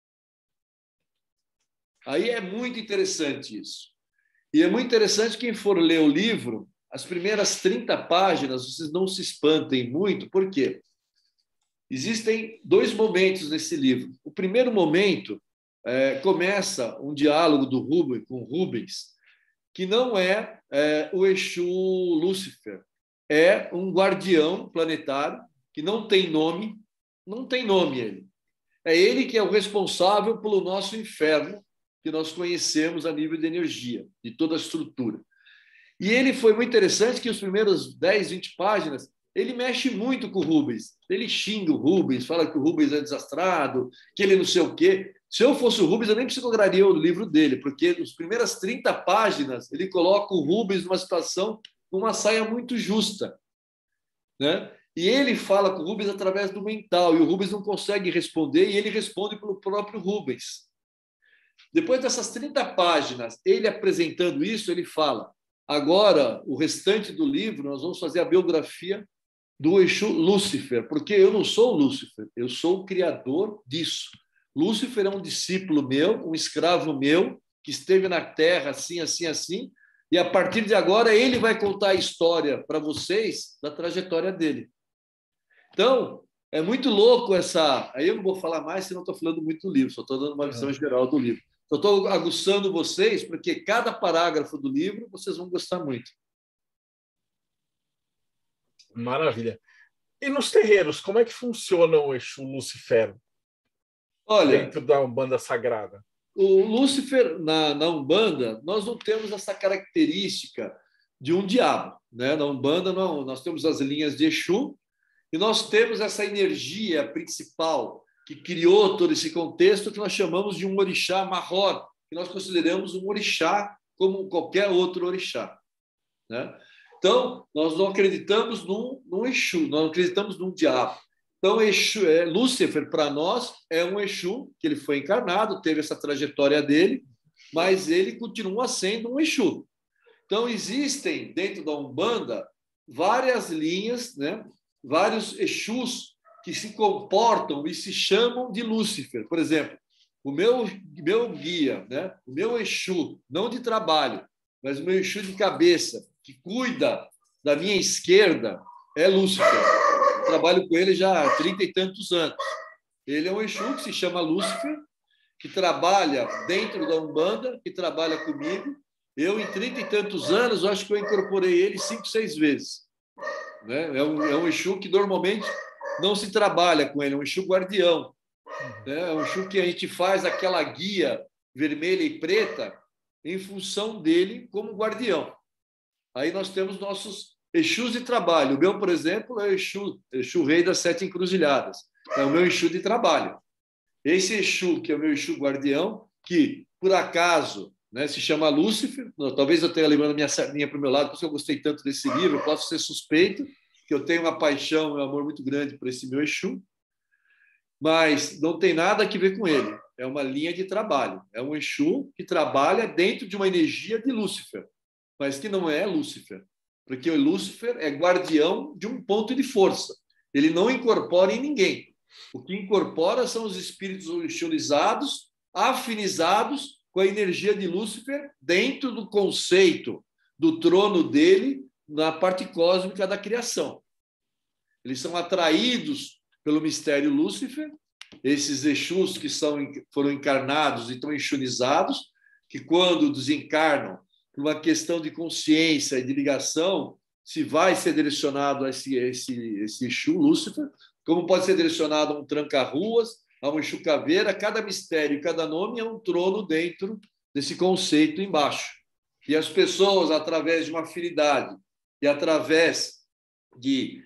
Aí é muito interessante isso. E é muito interessante quem for ler o livro, as primeiras 30 páginas, vocês não se espantem muito, por quê? Existem 2 momentos nesse livro. O primeiro momento começa um diálogo do Rubens com Rubens, que não é o Exu Lúcifer, é um guardião planetário que não tem nome ele. É ele que é o responsável pelo nosso inferno, que nós conhecemos a nível de energia, de toda a estrutura. E ele foi muito interessante que os primeiros 10, 20 páginas, ele mexe muito com o Rubens. Ele xinga o Rubens, fala que o Rubens é desastrado, que ele não sei o quê. Se eu fosse o Rubens, eu nem psicograria o livro dele, porque nas primeiras 30 páginas ele coloca o Rubens numa situação, numa saia muito justa, né? E ele fala com o Rubens através do mental, e o Rubens não consegue responder, e ele responde pelo próprio Rubens. Depois dessas 30 páginas, ele apresentando isso, ele fala: agora, o restante do livro, nós vamos fazer a biografia do Exu Lúcifer, porque eu não sou o Lúcifer, eu sou o criador disso. Lúcifer é um discípulo meu, um escravo meu, que esteve na Terra assim, assim, assim, e a partir de agora ele vai contar a história para vocês da trajetória dele. Então, é muito louco essa... Aí eu não vou falar mais, senão estou falando muito do livro, só estou dando uma visão geral do livro. Eu estou aguçando vocês, porque cada parágrafo do livro vocês vão gostar muito. Maravilha. E nos terreiros, como é que funciona o Exu Lucifer? Olha, dentro da Umbanda Sagrada? O Lúcifer, na Umbanda, nós não temos essa característica de um diabo. Né? Na Umbanda, não, nós temos as linhas de Exu e nós temos essa energia principal que criou todo esse contexto que nós chamamos de um orixá Mahor, que nós consideramos um orixá como qualquer outro orixá. Né? Então, nós não acreditamos num Exu, nós não acreditamos num diabo. Então, Lúcifer, para nós, é um Exu, que ele foi encarnado, teve essa trajetória dele, mas ele continua sendo um Exu. Então, existem, dentro da Umbanda, várias linhas, né? Vários Exus que se comportam e se chamam de Lúcifer. Por exemplo, o meu guia, né? O meu Exu, não de trabalho, mas o meu Exu de cabeça, que cuida da minha esquerda, é Lúcifer. Trabalho com ele já há 30 e tantos anos. Ele é um Exu que se chama Lúcifer, que trabalha dentro da Umbanda, que trabalha comigo. Eu, em 30 e tantos anos, eu acho que eu incorporei ele 5, 6 vezes. Né? É um Exu que normalmente não se trabalha com ele, é um Exu guardião. Né? É um Exu que a gente faz aquela guia vermelha e preta em função dele como guardião. Aí nós temos nossos Exus de trabalho. O meu, por exemplo, é o Exu Rei das 7 Encruzilhadas. É o meu Exu de trabalho. Esse Exu, que é o meu Exu guardião, que, por acaso, né, se chama Lúcifer. Talvez eu tenha levando a minha sardinha para o meu lado, porque eu gostei tanto desse livro, eu posso ser suspeito, que eu tenho uma paixão, um amor muito grande por esse meu Exu, mas não tem nada a ver com ele. É uma linha de trabalho. É um Exu que trabalha dentro de uma energia de Lúcifer, mas que não é Lúcifer. Porque o Lúcifer é guardião de um ponto de força. Ele não incorpora em ninguém. O que incorpora são os espíritos exulizados, afinizados com a energia de Lúcifer dentro do conceito do trono dele na parte cósmica da criação. Eles são atraídos pelo mistério Lúcifer, esses Exus que foram encarnados e estão enxunizados, que quando desencarnam, por uma questão de consciência e de ligação, se vai ser direcionado a esse Exu Lúcifer, como pode ser direcionado a um tranca-ruas, a um Exu caveira, cada mistério, cada nome é um trono dentro desse conceito embaixo. E as pessoas, através de uma afinidade e através de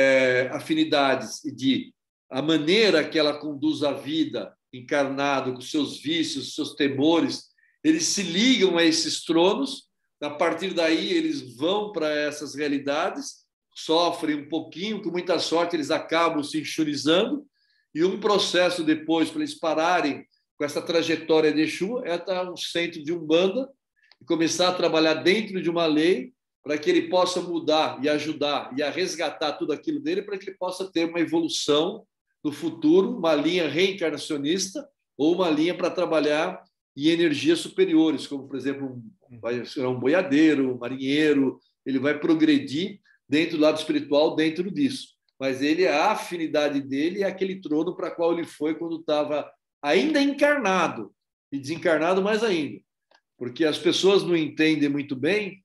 afinidades e de a maneira que ela conduz a vida encarnado, com seus vícios, seus temores, eles se ligam a esses tronos, a partir daí eles vão para essas realidades, sofrem um pouquinho, com muita sorte eles acabam se enxurizando, e um processo depois para eles pararem com essa trajetória de Exu é estar no centro de Umbanda e começar a trabalhar dentro de uma lei para que ele possa mudar e ajudar e a resgatar tudo aquilo dele para que ele possa ter uma evolução no futuro, uma linha reencarnacionista ou uma linha para trabalhar em energias superiores, como, por exemplo, um boiadeiro, um marinheiro, ele vai progredir dentro do lado espiritual, dentro disso. Mas a afinidade dele é aquele trono para qual ele foi quando estava ainda encarnado, e desencarnado mais ainda. Porque as pessoas não entendem muito bem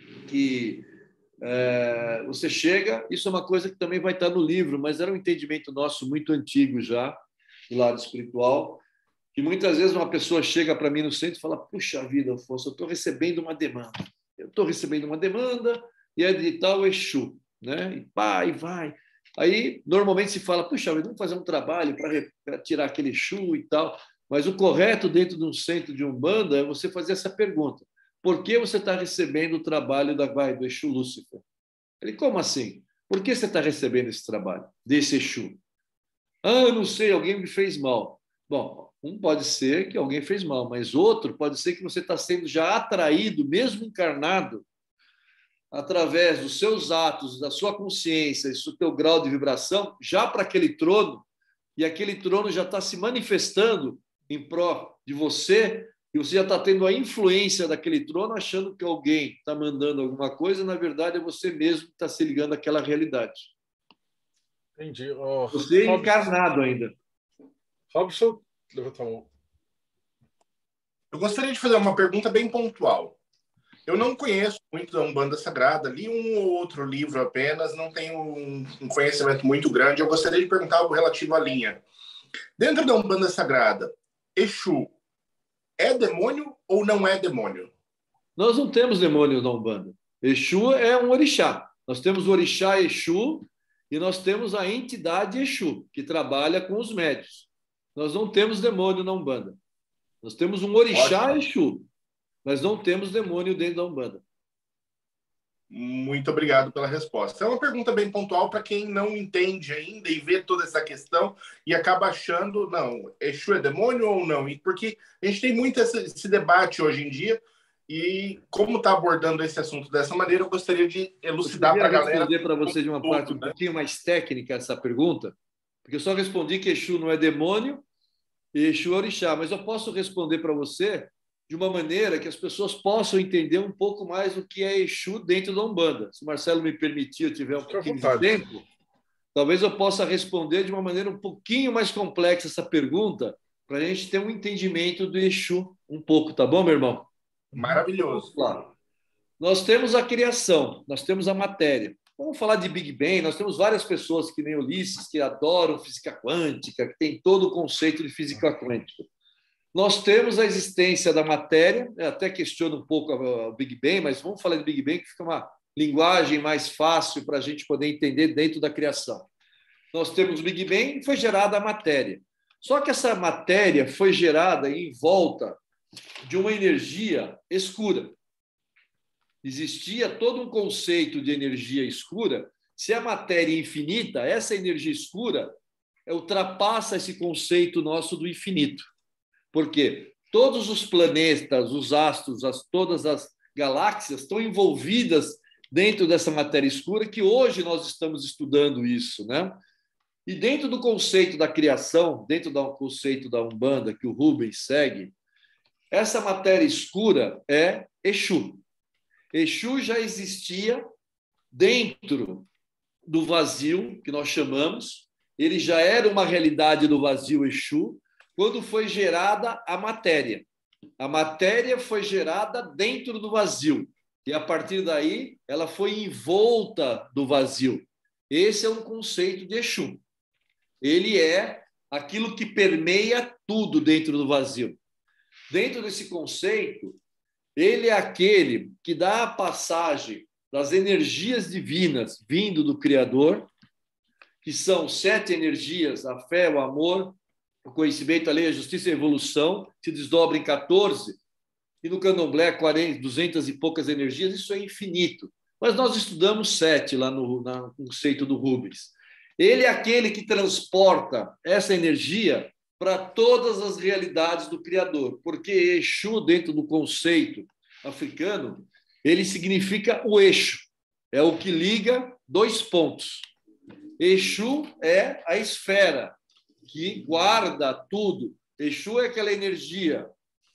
que você chega, isso é uma coisa que também vai estar no livro, mas era um entendimento nosso muito antigo já, do lado espiritual, que muitas vezes uma pessoa chega para mim no centro e fala: puxa vida, Afonso, eu estou recebendo uma demanda. Eu estou recebendo uma demanda e é de tal Exu, né? E pá, e vai. Aí, normalmente se fala: puxa vida, vamos fazer um trabalho para tirar aquele Exu e tal. Mas o correto dentro de um centro de Umbanda é você fazer essa pergunta: por que você está recebendo o trabalho do Exu Lúcifer? Ele: como assim? Por que você está recebendo esse trabalho desse Exu? Eu não sei, alguém me fez mal. Bom, um pode ser que alguém fez mal, mas outro pode ser que você está sendo já atraído, mesmo encarnado, através dos seus atos, da sua consciência e do seu grau de vibração, já para aquele trono, e aquele trono já está se manifestando em pró de você, e você já está tendo a influência daquele trono, achando que alguém está mandando alguma coisa, na verdade é você mesmo que está se ligando àquela realidade. Entendi. Você é encarnado ainda. Robson, levanta a mão. Eu gostaria de fazer uma pergunta bem pontual. Eu não conheço muito da Umbanda Sagrada, li um ou outro livro apenas, não tenho um conhecimento muito grande. Eu gostaria de perguntar algo relativo à linha. Dentro da Umbanda Sagrada, Exu é demônio ou não é demônio? Nós não temos demônios na Umbanda. Exu é um orixá. Nós temos o orixá Exu e nós temos a entidade Exu, que trabalha com os médios. Nós não temos demônio na Umbanda. Nós temos um orixá Ótimo. Exu, mas não temos demônio dentro da Umbanda. Muito obrigado pela resposta. É uma pergunta bem pontual para quem não entende ainda e vê toda essa questão e acaba achando, não, Exu é demônio ou não? E porque a gente tem muito esse debate hoje em dia e como está abordando esse assunto dessa maneira, eu gostaria de elucidar para a galera. Eu responder para você de uma parte um pouquinho mais técnica essa pergunta, porque eu só respondi que Exu não é demônio e Exu é orixá, mas eu posso responder para você de uma maneira que as pessoas possam entender um pouco mais o que é Exu dentro da Umbanda. Se o Marcelo me permitir, eu tiver um pouquinho de tempo, talvez eu possa responder de uma maneira um pouquinho mais complexa essa pergunta, para a gente ter um entendimento do Exu um pouco, tá bom, meu irmão? Maravilhoso. Claro. Nós temos a criação, nós temos a matéria. Vamos falar de Big Bang, nós temos várias pessoas que nem Ulisses, que adoram física quântica, que tem todo o conceito de física quântica. Nós temos a existência da matéria, eu até questiono um pouco o Big Bang, mas vamos falar de Big Bang, que fica uma linguagem mais fácil para a gente poder entender dentro da criação. Nós temos o Big Bang e foi gerada a matéria. Só que essa matéria foi gerada em volta de uma energia escura. Existia todo um conceito de energia escura. Se a matéria é infinita, essa energia escura ultrapassa esse conceito nosso do infinito. Porque todos os planetas, os astros, todas as galáxias estão envolvidas dentro dessa matéria escura, que hoje nós estamos estudando isso, né? E dentro do conceito da criação, dentro do conceito da Umbanda, que o Rubens segue, essa matéria escura é Exu. Exu já existia dentro do vazio, que nós chamamos, ele já era uma realidade do vazio Exu, quando foi gerada a matéria. A matéria foi gerada dentro do vazio, e a partir daí ela foi envolta do vazio. Esse é um conceito de Exu. Ele é aquilo que permeia tudo dentro do vazio. Dentro desse conceito, ele é aquele que dá a passagem das energias divinas vindo do Criador, que são 7 energias, a fé, o amor, o conhecimento, a lei, a justiça e a evolução, se desdobra em 14, e no candomblé 40, 200 e poucas energias, isso é infinito. Mas nós estudamos 7 lá no conceito do Rubens. Ele é aquele que transporta essa energia para todas as realidades do Criador, porque Exu, dentro do conceito africano, ele significa o eixo, é o que liga 2 pontos. Exu é a esfera que guarda tudo. Exu é aquela energia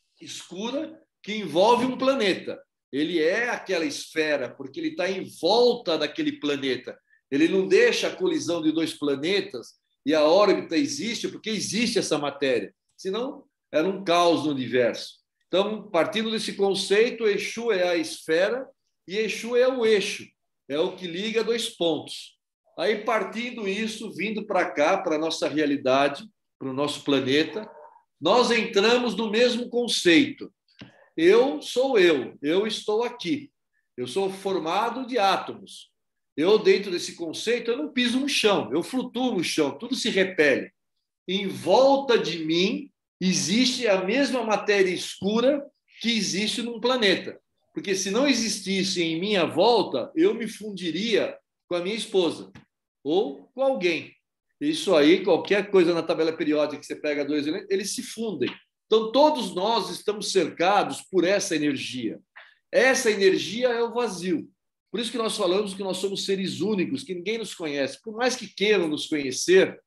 escura que envolve um planeta. Ele é aquela esfera, porque ele está em volta daquele planeta. Ele não deixa a colisão de 2 planetas e a órbita existe porque existe essa matéria. Senão, era um caos no universo. Então, partindo desse conceito, Exu é a esfera e Exu é o eixo. É o que liga 2 pontos. Aí, partindo isso, vindo para cá, para a nossa realidade, para o nosso planeta, nós entramos no mesmo conceito. Eu sou eu estou aqui. Eu sou formado de átomos. Eu, dentro desse conceito, eu não piso no chão, eu flutuo no chão, tudo se repele. Em volta de mim existe a mesma matéria escura que existe num planeta. Porque se não existisse em minha volta, eu me fundiria com a minha esposa ou com alguém. Isso aí, qualquer coisa na tabela periódica que você pega 2 elementos, eles se fundem. Então, todos nós estamos cercados por essa energia. Essa energia é o vazio. Por isso que nós falamos que nós somos seres únicos, que ninguém nos conhece. Por mais que queiram nos conhecer,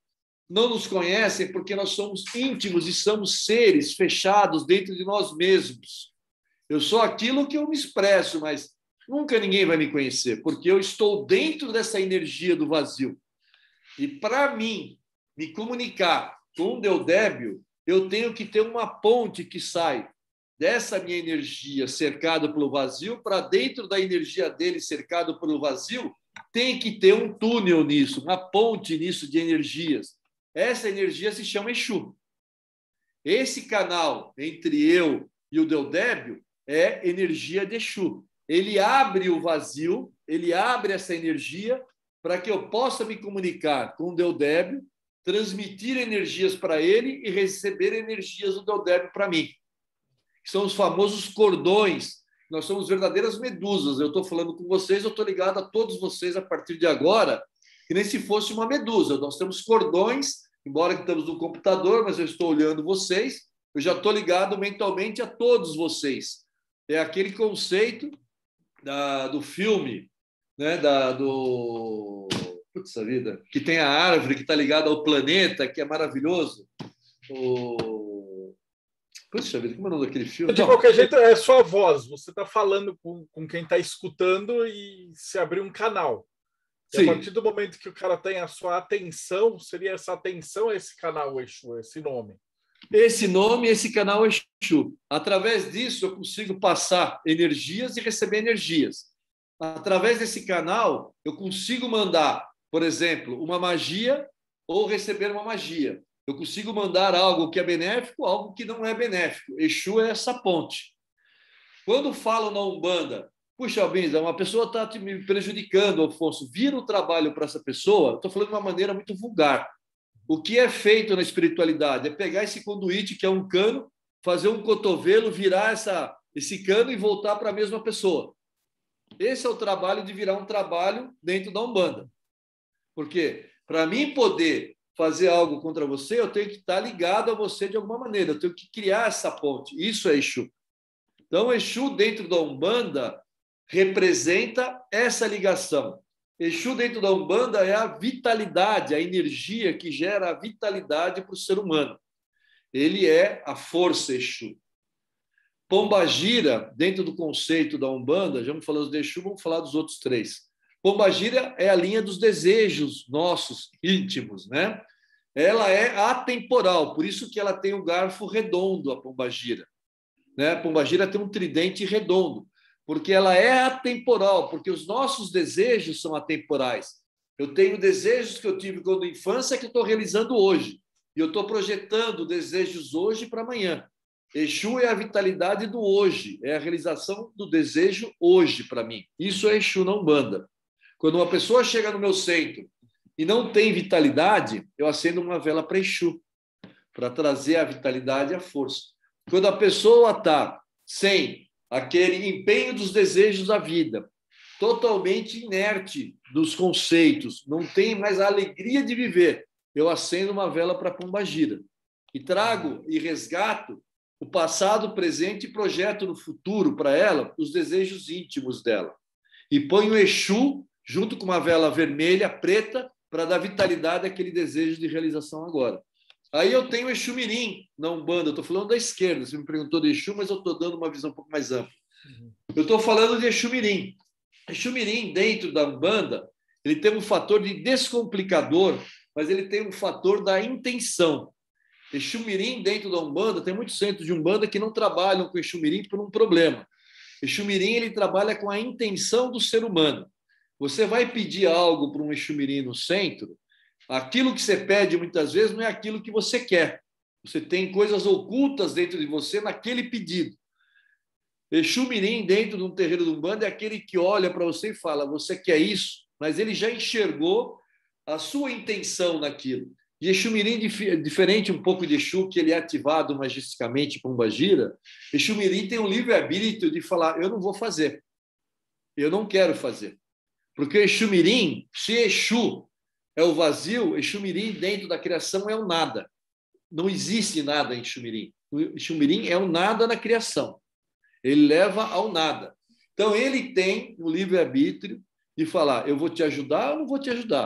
não nos conhecem porque nós somos íntimos e somos seres fechados dentro de nós mesmos. Eu sou aquilo que eu me expresso, mas nunca ninguém vai me conhecer, porque eu estou dentro dessa energia do vazio. E para mim me comunicar com o Deodébio, eu tenho que ter uma ponte que sai dessa minha energia cercado pelo vazio para dentro da energia dele cercado pelo vazio. Tem que ter um túnel nisso, uma ponte nisso de energias. Essa energia se chama Exu. Esse canal entre eu e o Deodébio é energia de Exu. Ele abre o vazio, ele abre essa energia para que eu possa me comunicar com o Deodébio, transmitir energias para ele e receber energias do Deodébio para mim. São os famosos cordões. Nós somos verdadeiras medusas. Eu estou falando com vocês, eu estou ligado a todos vocês a partir de agora, que nem se fosse uma medusa. Nós temos cordões, embora que estamos no computador, mas eu estou olhando vocês, eu já estou ligado mentalmente a todos vocês. É aquele conceito do filme, né, putz, a vida, que tem a árvore que está ligada ao planeta, que é maravilhoso. Puxa vida, como é o nome daquele filme? De qualquer jeito, é sua voz. Você está falando com quem está escutando e se abrir um canal. E a partir do momento que o cara tem a sua atenção, seria essa atenção a esse canal Exu, esse nome. Esse nome, esse canal Exu. Através disso, eu consigo passar energias e receber energias. Através desse canal, eu consigo mandar, por exemplo, uma magia ou receber uma magia. Eu consigo mandar algo que é benéfico, algo que não é benéfico. Exu é essa ponte. Quando falo na Umbanda, puxa, Albinza, uma pessoa está me prejudicando, Afonso, vira o trabalho para essa pessoa, estou falando de uma maneira muito vulgar. O que é feito na espiritualidade é pegar esse conduíte, que é um cano, fazer um cotovelo, virar esse cano e voltar para a mesma pessoa. Esse é o trabalho de virar um trabalho dentro da Umbanda. Porque, para mim poder fazer algo contra você, eu tenho que estar ligado a você de alguma maneira, eu tenho que criar essa ponte. Isso é Exu. Então, Exu dentro da Umbanda representa essa ligação. Exu dentro da Umbanda é a vitalidade, a energia que gera a vitalidade para o ser humano. Ele é a força Exu. Pombagira, dentro do conceito da Umbanda, já vamos falar de Exu, vamos falar dos outros três. Pombagira é a linha dos desejos nossos, íntimos, né? Ela é atemporal, por isso que ela tem o garfo redondo, a Pombagira. Né? A Pombagira tem um tridente redondo, porque ela é atemporal, porque os nossos desejos são atemporais. Eu tenho desejos que eu tive quando infância que eu estou realizando hoje, e eu estou projetando desejos hoje para amanhã. Exu é a vitalidade do hoje, é a realização do desejo hoje para mim. Isso é Exu na Umbanda. Quando uma pessoa chega no meu centro e não tem vitalidade, eu acendo uma vela para Exu, para trazer a vitalidade e a força. Quando a pessoa está sem aquele empenho dos desejos da vida, totalmente inerte dos conceitos, não tem mais a alegria de viver, eu acendo uma vela para Pombagira e trago e resgato o passado, o presente e projeto no futuro para ela os desejos íntimos dela. E ponho Exu junto com uma vela vermelha, preta, para dar vitalidade àquele desejo de realização agora. Aí eu tenho Exu Mirim na Umbanda, eu estou falando da esquerda, você me perguntou de Exu, mas eu estou dando uma visão um pouco mais ampla. Eu estou falando de Exu Mirim. Exu Mirim, dentro da Umbanda, ele tem um fator de descomplicador, mas ele tem um fator da intenção. Exu Mirim, dentro da Umbanda, tem muitos centros de Umbanda que não trabalham com Exu Mirim por um problema. Exu Mirim, ele trabalha com a intenção do ser humano. Você vai pedir algo para um Exu Mirim no centro, aquilo que você pede muitas vezes não é aquilo que você quer. Você tem coisas ocultas dentro de você naquele pedido. Exu Mirim, dentro de um terreiro de Umbanda, é aquele que olha para você e fala, você quer isso? Mas ele já enxergou a sua intenção naquilo. E Exu Mirim, diferente um pouco de Exu, que ele é ativado magisticamente com Pombagira, Exu Mirim tem um livre-arbítrio de falar, eu não vou fazer. Eu não quero fazer. Porque Exu Mirim, se Exu é o vazio, Exu Mirim dentro da criação é o nada. Não existe nada em Exu Mirim. O Exu Mirim é o nada na criação. Ele leva ao nada. Então, ele tem o livre-arbítrio de falar, eu vou te ajudar ou não vou te ajudar.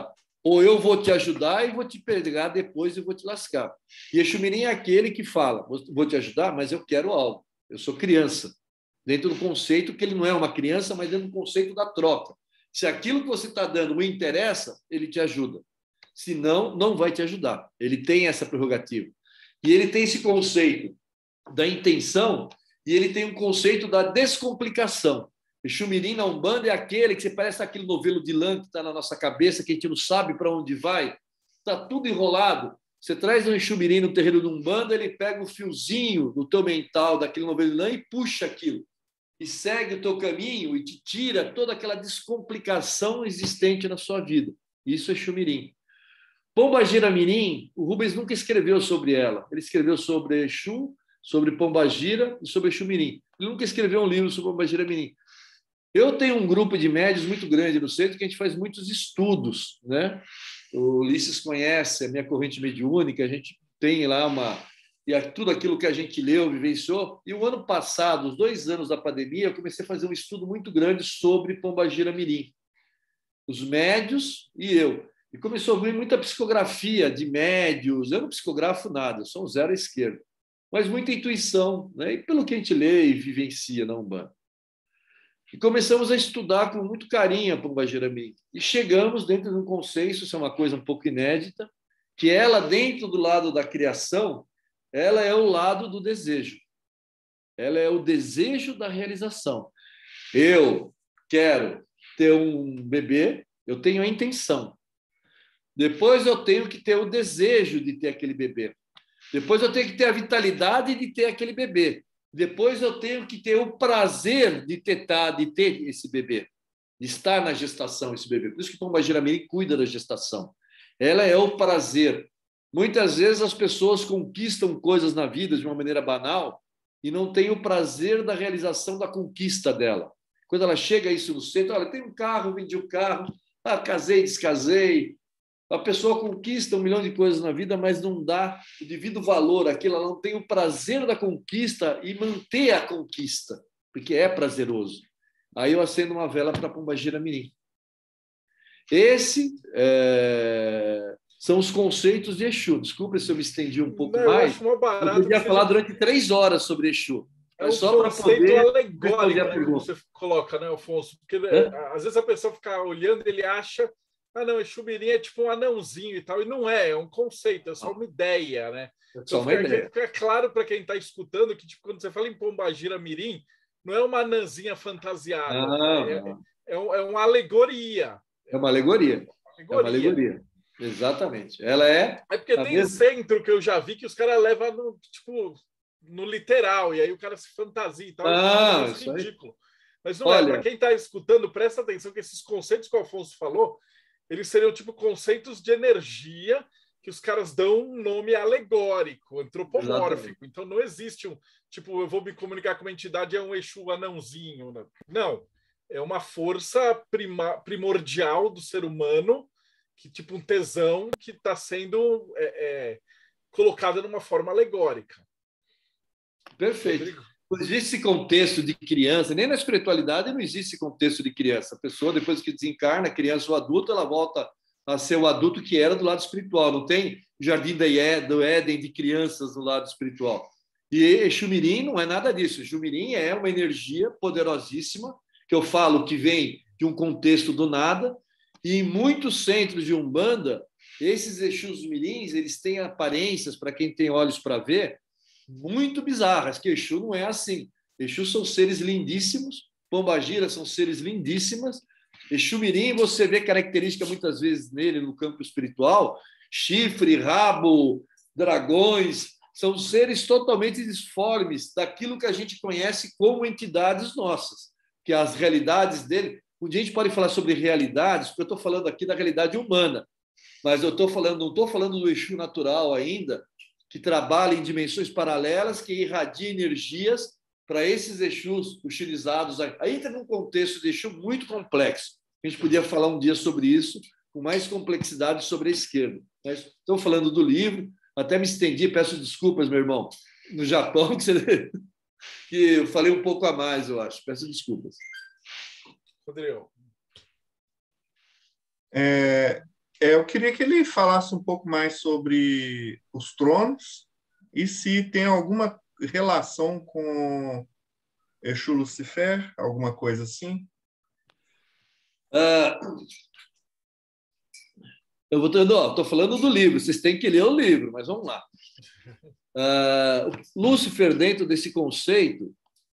ou eu vou te ajudar e vou te pegar depois e vou te lascar. E Exu Mirim é aquele que fala, vou te ajudar, mas eu quero algo. Eu sou criança. Dentro do conceito que ele não é uma criança, mas dentro do conceito da troca. Se aquilo que você está dando o interessa, ele te ajuda. Se não, não vai te ajudar. Ele tem essa prerrogativa. E ele tem esse conceito da intenção e ele tem um conceito da descomplicação. Exu Mirim na Umbanda é aquele que você parece aquele novelo de lã que está na nossa cabeça, que a gente não sabe para onde vai, está tudo enrolado. Você traz um Exu Mirim no terreiro de Umbanda, ele pega o fiozinho do teu mental, daquele novelo de lã e puxa aquilo. E segue o teu caminho e te tira toda aquela descomplicação existente na sua vida. Isso é Exu Mirim. Pombagira Mirim, o Rubens nunca escreveu sobre ela. Ele escreveu sobre Exu, sobre Pombagira e sobre Exu Mirim. Ele nunca escreveu um livro sobre Pombagira Mirim. Eu tenho um grupo de médios muito grande no centro que a gente faz muitos estudos, né? O Ulisses conhece a minha corrente mediúnica, a gente tem lá tudo aquilo que a gente leu, vivenciou. E o ano passado, os 2 anos da pandemia, eu comecei a fazer um estudo muito grande sobre Pombagira Mirim. Os médios e eu. E começou a vir muita psicografia de médios. Eu não psicografo nada, eu sou um zero à esquerda. Mas muita intuição, né? E pelo que a gente lê e vivencia na Umbanda. E começamos a estudar com muito carinho a Pombagira Mirim. E chegamos dentro de um consenso, isso é uma coisa um pouco inédita, que ela, dentro do lado da criação, ela é o lado do desejo. Ela é o desejo da realização. Eu quero ter um bebê, eu tenho a intenção. Depois eu tenho que ter o desejo de ter aquele bebê. Depois eu tenho que ter a vitalidade de ter aquele bebê. Depois eu tenho que ter o prazer de ter esse bebê, de estar na gestação esse bebê. Por isso que Pombagira Mirim cuida da gestação. Ela é o prazer. Muitas vezes as pessoas conquistam coisas na vida de uma maneira banal e não têm o prazer da realização da conquista dela. Quando ela chega a isso no centro, olha, tem um carro, vendi o carro, casei, descasei. A pessoa conquista 1 milhão de coisas na vida, mas não dá o devido valor àquilo, ela não tem o prazer da conquista e manter a conquista, porque é prazeroso. Aí eu acendo uma vela para Pombagira Mirim. São os conceitos de Exu. Desculpa se eu me estendi um pouco mais. Eu podia falar durante 3 horas sobre Exu. É só para poder alegórico que você coloca, né, Afonso? Porque às vezes a pessoa fica olhando e ele acha não, Exu Mirim é tipo um anãozinho e tal, e não é um conceito, é só uma ideia, né? Então, fica claro para quem está escutando que tipo, quando você fala em Pombagira Mirim, não é uma anãzinha fantasiada, é uma alegoria. É uma alegoria. É uma alegoria. Exatamente. Ela é. É porque tem centro que eu já vi que os caras levam no literal, e aí o cara se fantasia e tal. Isso é ridículo. Mas não para quem está escutando, presta atenção que esses conceitos que o Afonso falou, eles seriam tipo conceitos de energia que os caras dão um nome alegórico, antropomórfico. Exatamente. Então não existe tipo, eu vou me comunicar com uma entidade, é um Exu anãozinho. Né? Não. É uma força primordial do ser humano, que tipo um tesão que está sendo colocada numa forma alegórica. Perfeito. Rodrigo? Não existe esse contexto de criança, nem na espiritualidade não existe esse contexto de criança. A pessoa, depois que desencarna, criança ou adulto, ela volta a ser o adulto que era do lado espiritual. Não tem jardim do Éden de crianças no lado espiritual. E Exu Mirim não é nada disso. Exu Mirim é uma energia poderosíssima, que eu falo que vem de um contexto do nada, e em muitos centros de Umbanda, esses Exus Mirins, eles têm aparências, para quem tem olhos para ver, muito bizarras, que Exu não é assim. Exu são seres lindíssimos, Pombagira são seres lindíssimas. Exu Mirim, você vê característica muitas vezes nele no campo espiritual, chifre, rabo, dragões, são seres totalmente disformes daquilo que a gente conhece como entidades nossas, que as realidades dele... Um dia a gente pode falar sobre realidades, porque eu estou falando aqui da realidade humana, mas eu não estou falando do Exu natural ainda, que trabalha em dimensões paralelas, que irradia energias para esses Exus utilizados. Aí entra num contexto de Exu muito complexo. A gente podia falar um dia sobre isso, com mais complexidade sobre a esquerda. Estou falando do livro, até me estendi, peço desculpas, meu irmão, no Japão, que eu falei um pouco a mais, eu acho. Peço desculpas. Rodrigo. Eu queria que ele falasse um pouco mais sobre os tronos e se tem alguma relação com Exu Lucifer, alguma coisa assim. Eu estou falando do livro, vocês têm que ler o livro, mas vamos lá. Lúcifer, dentro desse conceito,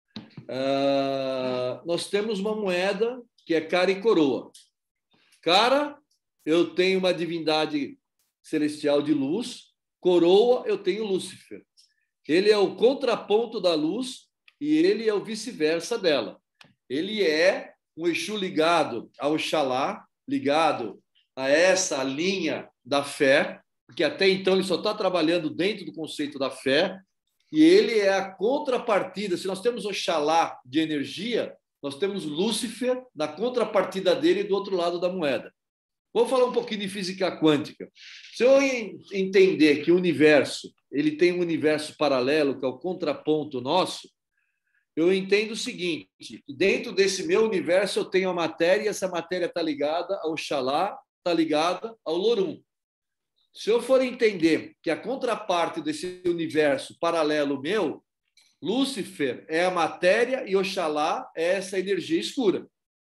nós temos uma moeda que é cara e coroa. Cara, eu tenho uma divindade celestial de luz, coroa, eu tenho Lúcifer. Ele é o contraponto da luz e ele é o vice-versa dela. Ele é um Exu ligado ao Oxalá, ligado a essa linha da fé, porque até então ele só está trabalhando dentro do conceito da fé, e ele é a contrapartida. Se nós temos Oxalá de energia, nós temos Lúcifer na contrapartida dele do outro lado da moeda. Vamos falar um pouquinho de física quântica. Se eu entender que o universo ele tem um universo paralelo, que é o contraponto nosso, eu entendo o seguinte: dentro desse meu universo eu tenho a matéria, e essa matéria está ligada ao Oxalá, está ligada ao Lorum. Se eu for entender que a contraparte desse universo paralelo meu, Lúcifer é a matéria e Oxalá é essa energia escura.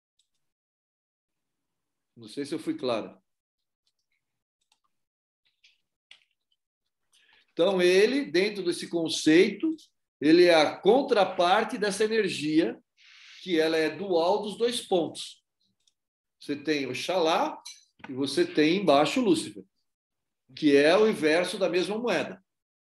Não sei se eu fui claro. Então, ele, dentro desse conceito, ele é a contraparte dessa energia, que ela é dual dos dois pontos. Você tem Oxalá e você tem embaixo Lúcifer, que é o inverso da mesma moeda.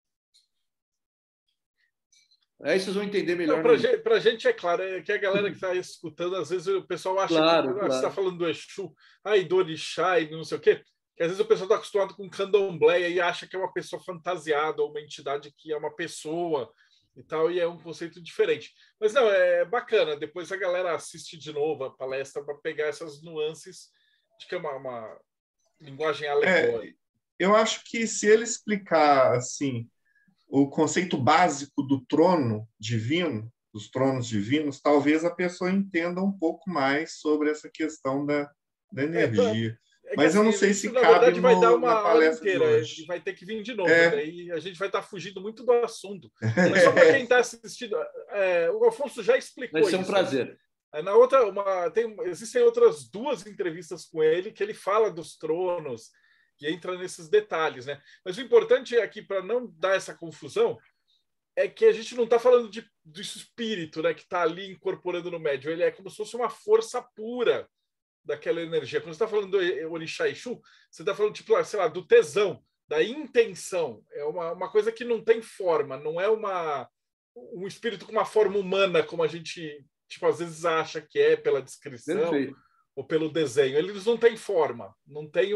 Aí vocês vão entender melhor. Para a gente é claro, é que a galera que está escutando, às vezes o pessoal acha que você está falando do Exu, e do Orixá e não sei o quê, que às vezes o pessoal está acostumado com candomblé e acha que é uma pessoa fantasiada ou uma entidade que é uma pessoa e tal, e é um conceito diferente. Mas não, é bacana, depois a galera assiste de novo a palestra para pegar essas nuances de que é uma linguagem alegórica. Eu acho que se ele explicar assim o conceito básico do trono divino, dos tronos divinos, talvez a pessoa entenda um pouco mais sobre essa questão da energia. Mas eu não sei se na cabe verdade vai dar uma na palestra inteira, de hoje. e vai ter que vir de novo, daí a gente vai estar fugindo muito do assunto. Mas só para quem está assistindo, o Afonso já explicou isso. Vai ser um prazer. Na outra, existem outras 2 entrevistas com ele que ele fala dos tronos e entra nesses detalhes, né? Mas o importante aqui, para não dar essa confusão, é que a gente não está falando do espírito, né, que está ali incorporando no médium. Ele é como se fosse uma força pura daquela energia. Quando você está falando do Orixá Exu, você está falando, tipo, sei lá, do tesão, da intenção. É uma coisa que não tem forma, não é um espírito com uma forma humana, como a gente, tipo, às vezes acha que é pela descrição ou pelo desenho. Eles não têm forma, não tem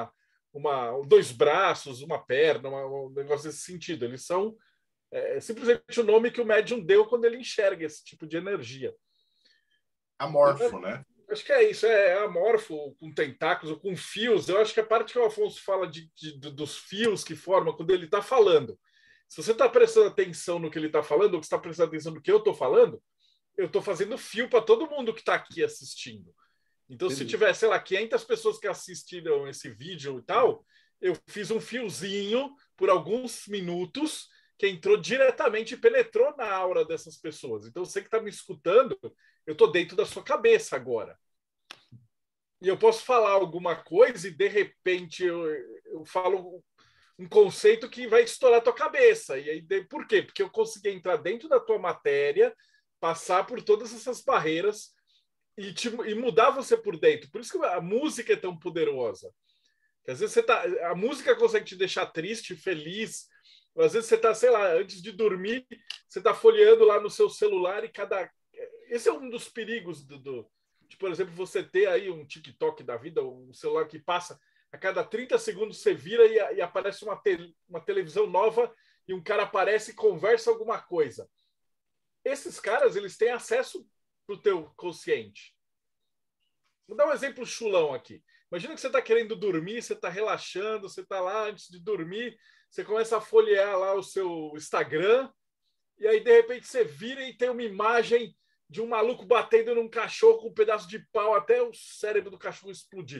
2 braços, uma perna, um negócio desse sentido. Eles são simplesmente o nome que o médium deu quando ele enxerga esse tipo de energia. Amorfo, né? Acho que é isso, é amorfo, com tentáculos ou com fios. Eu acho que a parte que o Afonso fala dos fios que formam quando ele está falando. Se você está prestando atenção no que ele está falando, ou que está prestando atenção no que eu estou falando, eu estou fazendo fio para todo mundo que está aqui assistindo. Então, se tiver, sei lá, 500 pessoas que assistiram esse vídeo e tal, eu fiz um fiozinho por alguns minutos que entrou diretamente e penetrou na aura dessas pessoas. Então, você que está me escutando, eu estou dentro da sua cabeça agora. E eu posso falar alguma coisa e, de repente, eu falo um conceito que vai estourar a tua cabeça. E aí, por quê? Porque eu consegui entrar dentro da tua matéria, passar por todas essas barreiras e mudar você por dentro. Por isso que a música é tão poderosa. Porque às vezes a música consegue te deixar triste, feliz. Ou às vezes você está, sei lá, antes de dormir, você está folheando lá no seu celular e esse é um dos perigos de, por exemplo, você ter aí um TikTok da vida, um celular que passa a cada 30 segundos você vira e aparece uma televisão nova e um cara aparece e conversa alguma coisa. Esses caras, eles têm acesso para o teu consciente. Vou dar um exemplo chulão aqui. Imagina que você está querendo dormir, você está relaxando, você está lá antes de dormir, você começa a folhear lá o seu Instagram, e aí, de repente, você vira e tem uma imagem de um maluco batendo num cachorro com um pedaço de pau até o cérebro do cachorro explodir.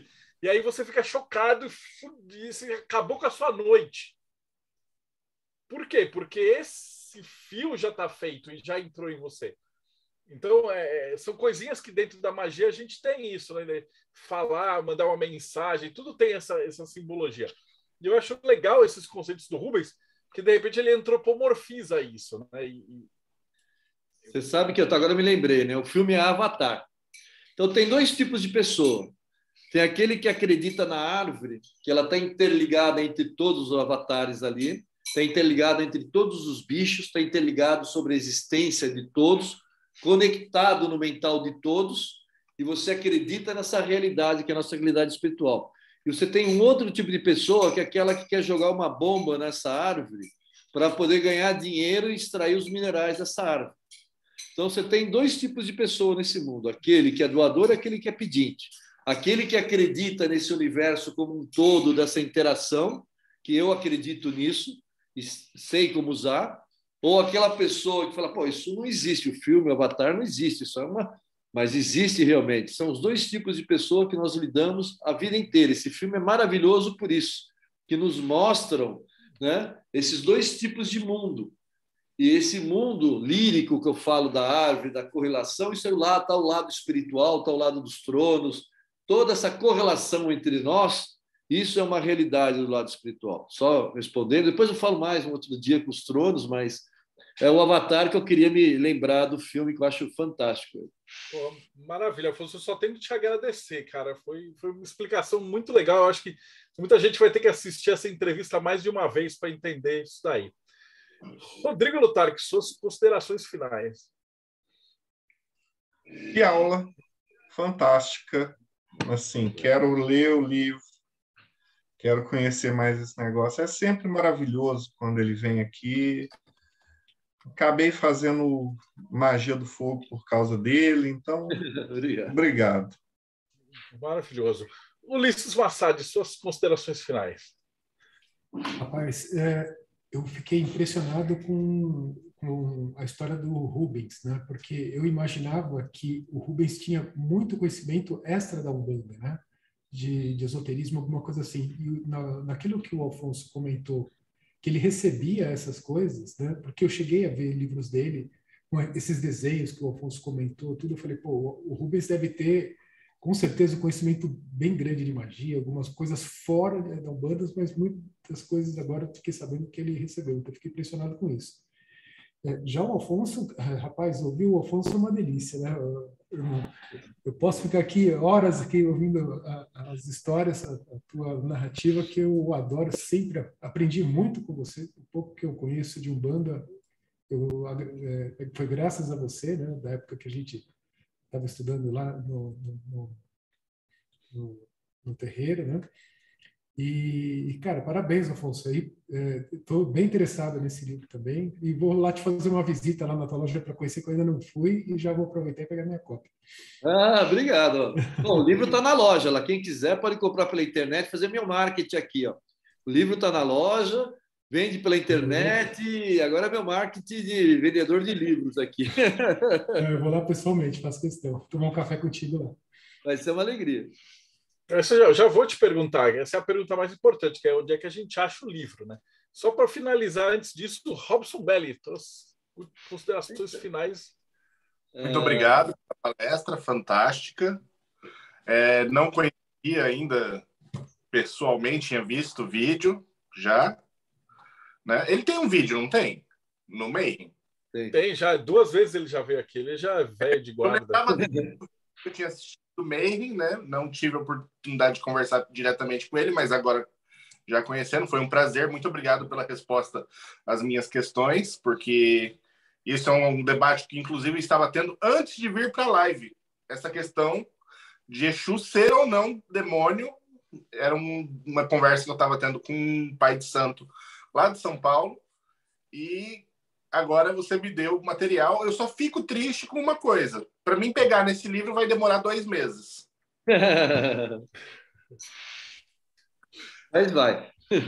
e aí você fica chocado e acabou com a sua noite. Por quê? Porque esse fio já está feito e já entrou em você. Então, são coisinhas que dentro da magia a gente tem isso, né? Falar, mandar uma mensagem, tudo tem essa simbologia. E eu acho legal esses conceitos do Rubens, que de repente ele antropomorfiza isso, né? Você sabe que agora eu me lembrei, né? O filme é Avatar. Então, tem dois tipos de pessoa. Tem aquele que acredita na árvore, que ela está interligada entre todos os avatares ali, está interligada entre todos os bichos, está interligado sobre a existência de todos, conectado no mental de todos, e você acredita nessa realidade, que é a nossa realidade espiritual. E você tem um outro tipo de pessoa, que é aquela que quer jogar uma bomba nessa árvore para poder ganhar dinheiro e extrair os minerais dessa árvore. Então, você tem dois tipos de pessoa nesse mundo. Aquele que é doador e aquele que é pedinte. Aquele que acredita nesse universo como um todo, dessa interação, que eu acredito nisso e sei como usar, ou aquela pessoa que fala, pô, isso não existe, o filme, o Avatar não existe, isso é uma... Mas existe realmente. São os dois tipos de pessoa que nós lidamos a vida inteira. Esse filme é maravilhoso por isso, que nos mostram, né, esses dois tipos de mundo. E esse mundo lírico que eu falo da árvore, da correlação, isso é lá, está o lado espiritual, está o lado dos tronos, toda essa correlação entre nós, isso é uma realidade do lado espiritual. Só respondendo, depois eu falo mais um outro dia com os tronos, mas é o Avatar que eu queria me lembrar do filme, que eu acho fantástico. Pô, maravilha, Afonso, eu só tenho que te agradecer, cara. Foi uma explicação muito legal. Eu acho que muita gente vai ter que assistir essa entrevista mais de uma vez para entender isso daí. Rodrigo Lutarque, suas considerações finais. Que aula fantástica. Assim, quero ler o livro, quero conhecer mais esse negócio. É sempre maravilhoso quando ele vem aqui. Acabei fazendo magia do fogo por causa dele, então, obrigado. Maravilhoso. Ulisses Massad, suas considerações finais. Rapaz, eu fiquei impressionado com a história do Rubens, né? Porque eu imaginava que o Rubens tinha muito conhecimento extra da Umbanda, né? De esoterismo, alguma coisa assim. E naquilo que o Afonso comentou, que ele recebia essas coisas, né? Porque eu cheguei a ver livros dele, com esses desenhos que o Afonso comentou, tudo. Eu falei, pô, o Rubens deve ter, com certeza, um conhecimento bem grande de magia, algumas coisas fora da Umbanda, mas muitas coisas agora eu fiquei sabendo que ele recebeu. Então, eu fiquei impressionado com isso. Já o Afonso, rapaz, ouvir o Afonso é uma delícia, né? Eu posso ficar aqui horas aqui ouvindo as histórias, a tua narrativa, que eu adoro, sempre aprendi muito com você, o pouco que eu conheço de Umbanda, foi graças a você, né? Da época que a gente estava estudando lá no terreiro, né? E, cara, parabéns, Afonso. Estou bem interessado nesse livro também e vou lá te fazer uma visita lá na tua loja para conhecer, que eu ainda não fui, e já vou aproveitar e pegar minha cópia. Ah, obrigado. Bom, o livro está na loja lá. Quem quiser pode comprar pela internet, fazer meu marketing aqui, ó. O livro está na loja, vende pela internet, e agora é meu marketing de vendedor de livros aqui. Eu vou lá pessoalmente, faço questão. Tomar um café contigo lá. Vai ser uma alegria. Eu já vou te perguntar, essa é a pergunta mais importante, que é onde é que a gente acha o livro, né? Só para finalizar, antes disso, Robson Belli, considerações finais. Muito obrigado pela palestra, fantástica. Não conhecia ainda pessoalmente, tinha visto o vídeo já. Né? Ele tem um vídeo, não tem? No Mayhem? Tem, já 2 vezes ele já veio aqui, ele já é velho de guarda. Eu tinha assistido o Mayhem, né? Não tive a oportunidade de conversar diretamente com ele, mas agora já conhecendo, foi um prazer. Muito obrigado pela resposta às minhas questões, porque isso é um debate que, inclusive, estava tendo antes de vir para a live. Essa questão de Exu ser ou não demônio era uma conversa que eu estava tendo com um pai de santo lá de São Paulo, e agora você me deu o material. Eu só fico triste com uma coisa. Para mim pegar nesse livro vai demorar 2 meses. Mas vai.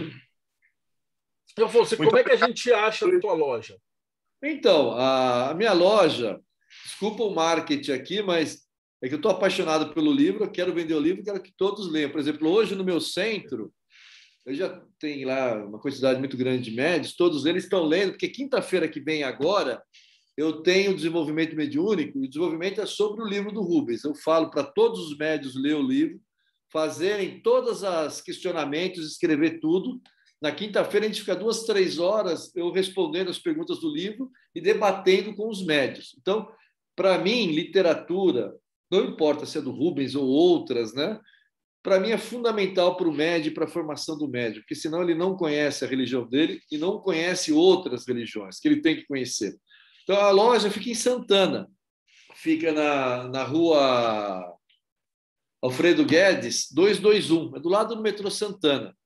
Afonso, como é que a gente acha a tua loja? Então, a minha loja, desculpa o marketing aqui, mas É que eu estou apaixonado pelo livro, eu quero vender o livro, quero que todos leiam. Por exemplo, hoje no meu centro, eu já tenho lá uma quantidade muito grande de médios, todos eles estão lendo, porque quinta-feira que vem agora, eu tenho desenvolvimento mediúnico, e o desenvolvimento é sobre o livro do Rubens. Eu falo para todos os médios ler o livro, fazerem todos os questionamentos, escrever tudo. Na quinta-feira, a gente fica 2, 3 horas eu respondendo as perguntas do livro e debatendo com os médios. Então, para mim, literatura, não importa se é do Rubens ou outras, né? Para mim é fundamental para o médio e para a formação do médio, porque senão ele não conhece a religião dele e não conhece outras religiões que ele tem que conhecer. Então, a loja fica em Santana, fica na rua Alfredo Guedes, 221, é do lado do metrô Santana.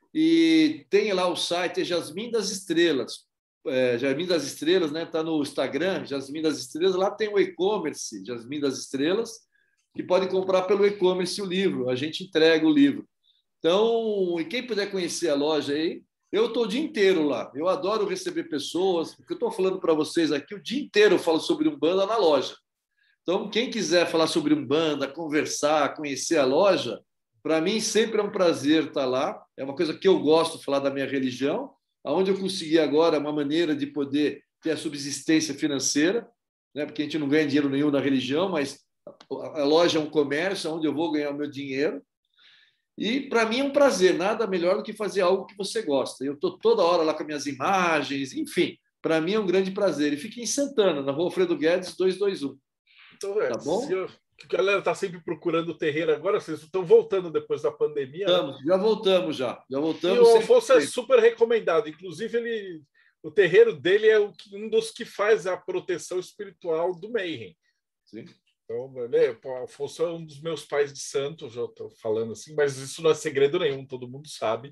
E tem lá o site, é Jasmim das Estrelas. Jasmim das Estrelas, né? Está no Instagram, Jasmim das Estrelas. Lá tem o e-commerce, Jasmim das Estrelas, que pode comprar pelo e-commerce o livro. A gente entrega o livro. Então, e quem puder conhecer a loja aí, eu estou o dia inteiro lá. Eu adoro receber pessoas, porque eu estou falando para vocês aqui, o dia inteiro eu falo sobre Umbanda na loja. Então, quem quiser falar sobre Umbanda, conversar, conhecer a loja, para mim sempre é um prazer estar lá. É uma coisa que eu gosto de falar da minha religião, onde eu consegui agora uma maneira de poder ter a subsistência financeira, né? Porque a gente não ganha dinheiro nenhum na religião, mas a loja é um comércio onde eu vou ganhar o meu dinheiro. E para mim é um prazer, nada melhor do que fazer algo que você gosta. Eu estou toda hora lá com minhas imagens, enfim, para mim é um grande prazer. E fiquei em Santana, na rua Alfredo Guedes, 221. Então, tá bom? A galera está sempre procurando o terreiro agora, vocês estão voltando depois da pandemia. Estamos, né? Já voltamos, já voltamos. E o Afonso é super recomendado. Inclusive, o terreiro dele é um dos que faz a proteção espiritual do Mayhem. Sim. Então, o Afonso é um dos meus pais de santo, já estou falando assim, mas isso não é segredo nenhum, todo mundo sabe.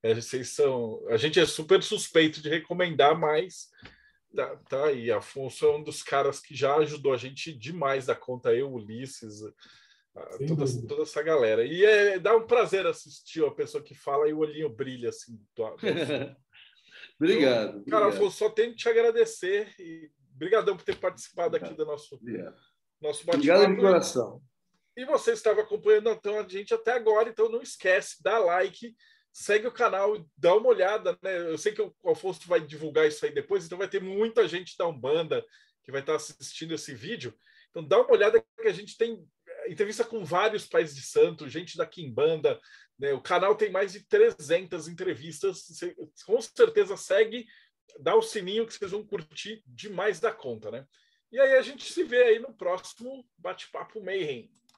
A gente é super suspeito de recomendar, mas tá aí. Afonso é um dos caras que já ajudou a gente demais da conta, eu, Ulisses, toda essa galera. E dá um prazer assistir a pessoa que fala e o olhinho brilha assim. Obrigado. Então, cara, Afonso, só tenho que te agradecer e brigadão por ter participado aqui do nosso bate-papo. Obrigado de coração. E você estava acompanhando então a gente até agora, então não esquece, dá like, segue o canal, dá uma olhada, né? Eu sei que o Afonso vai divulgar isso aí depois, então vai ter muita gente da Umbanda que vai estar assistindo esse vídeo. Então dá uma olhada que a gente tem entrevista com vários pais de santo, gente da Quimbanda, né? O canal tem mais de 300 entrevistas. Você, com certeza segue, dá o sininho que vocês vão curtir demais da conta, né? E aí a gente se vê aí no próximo Bate-Papo Mayhem.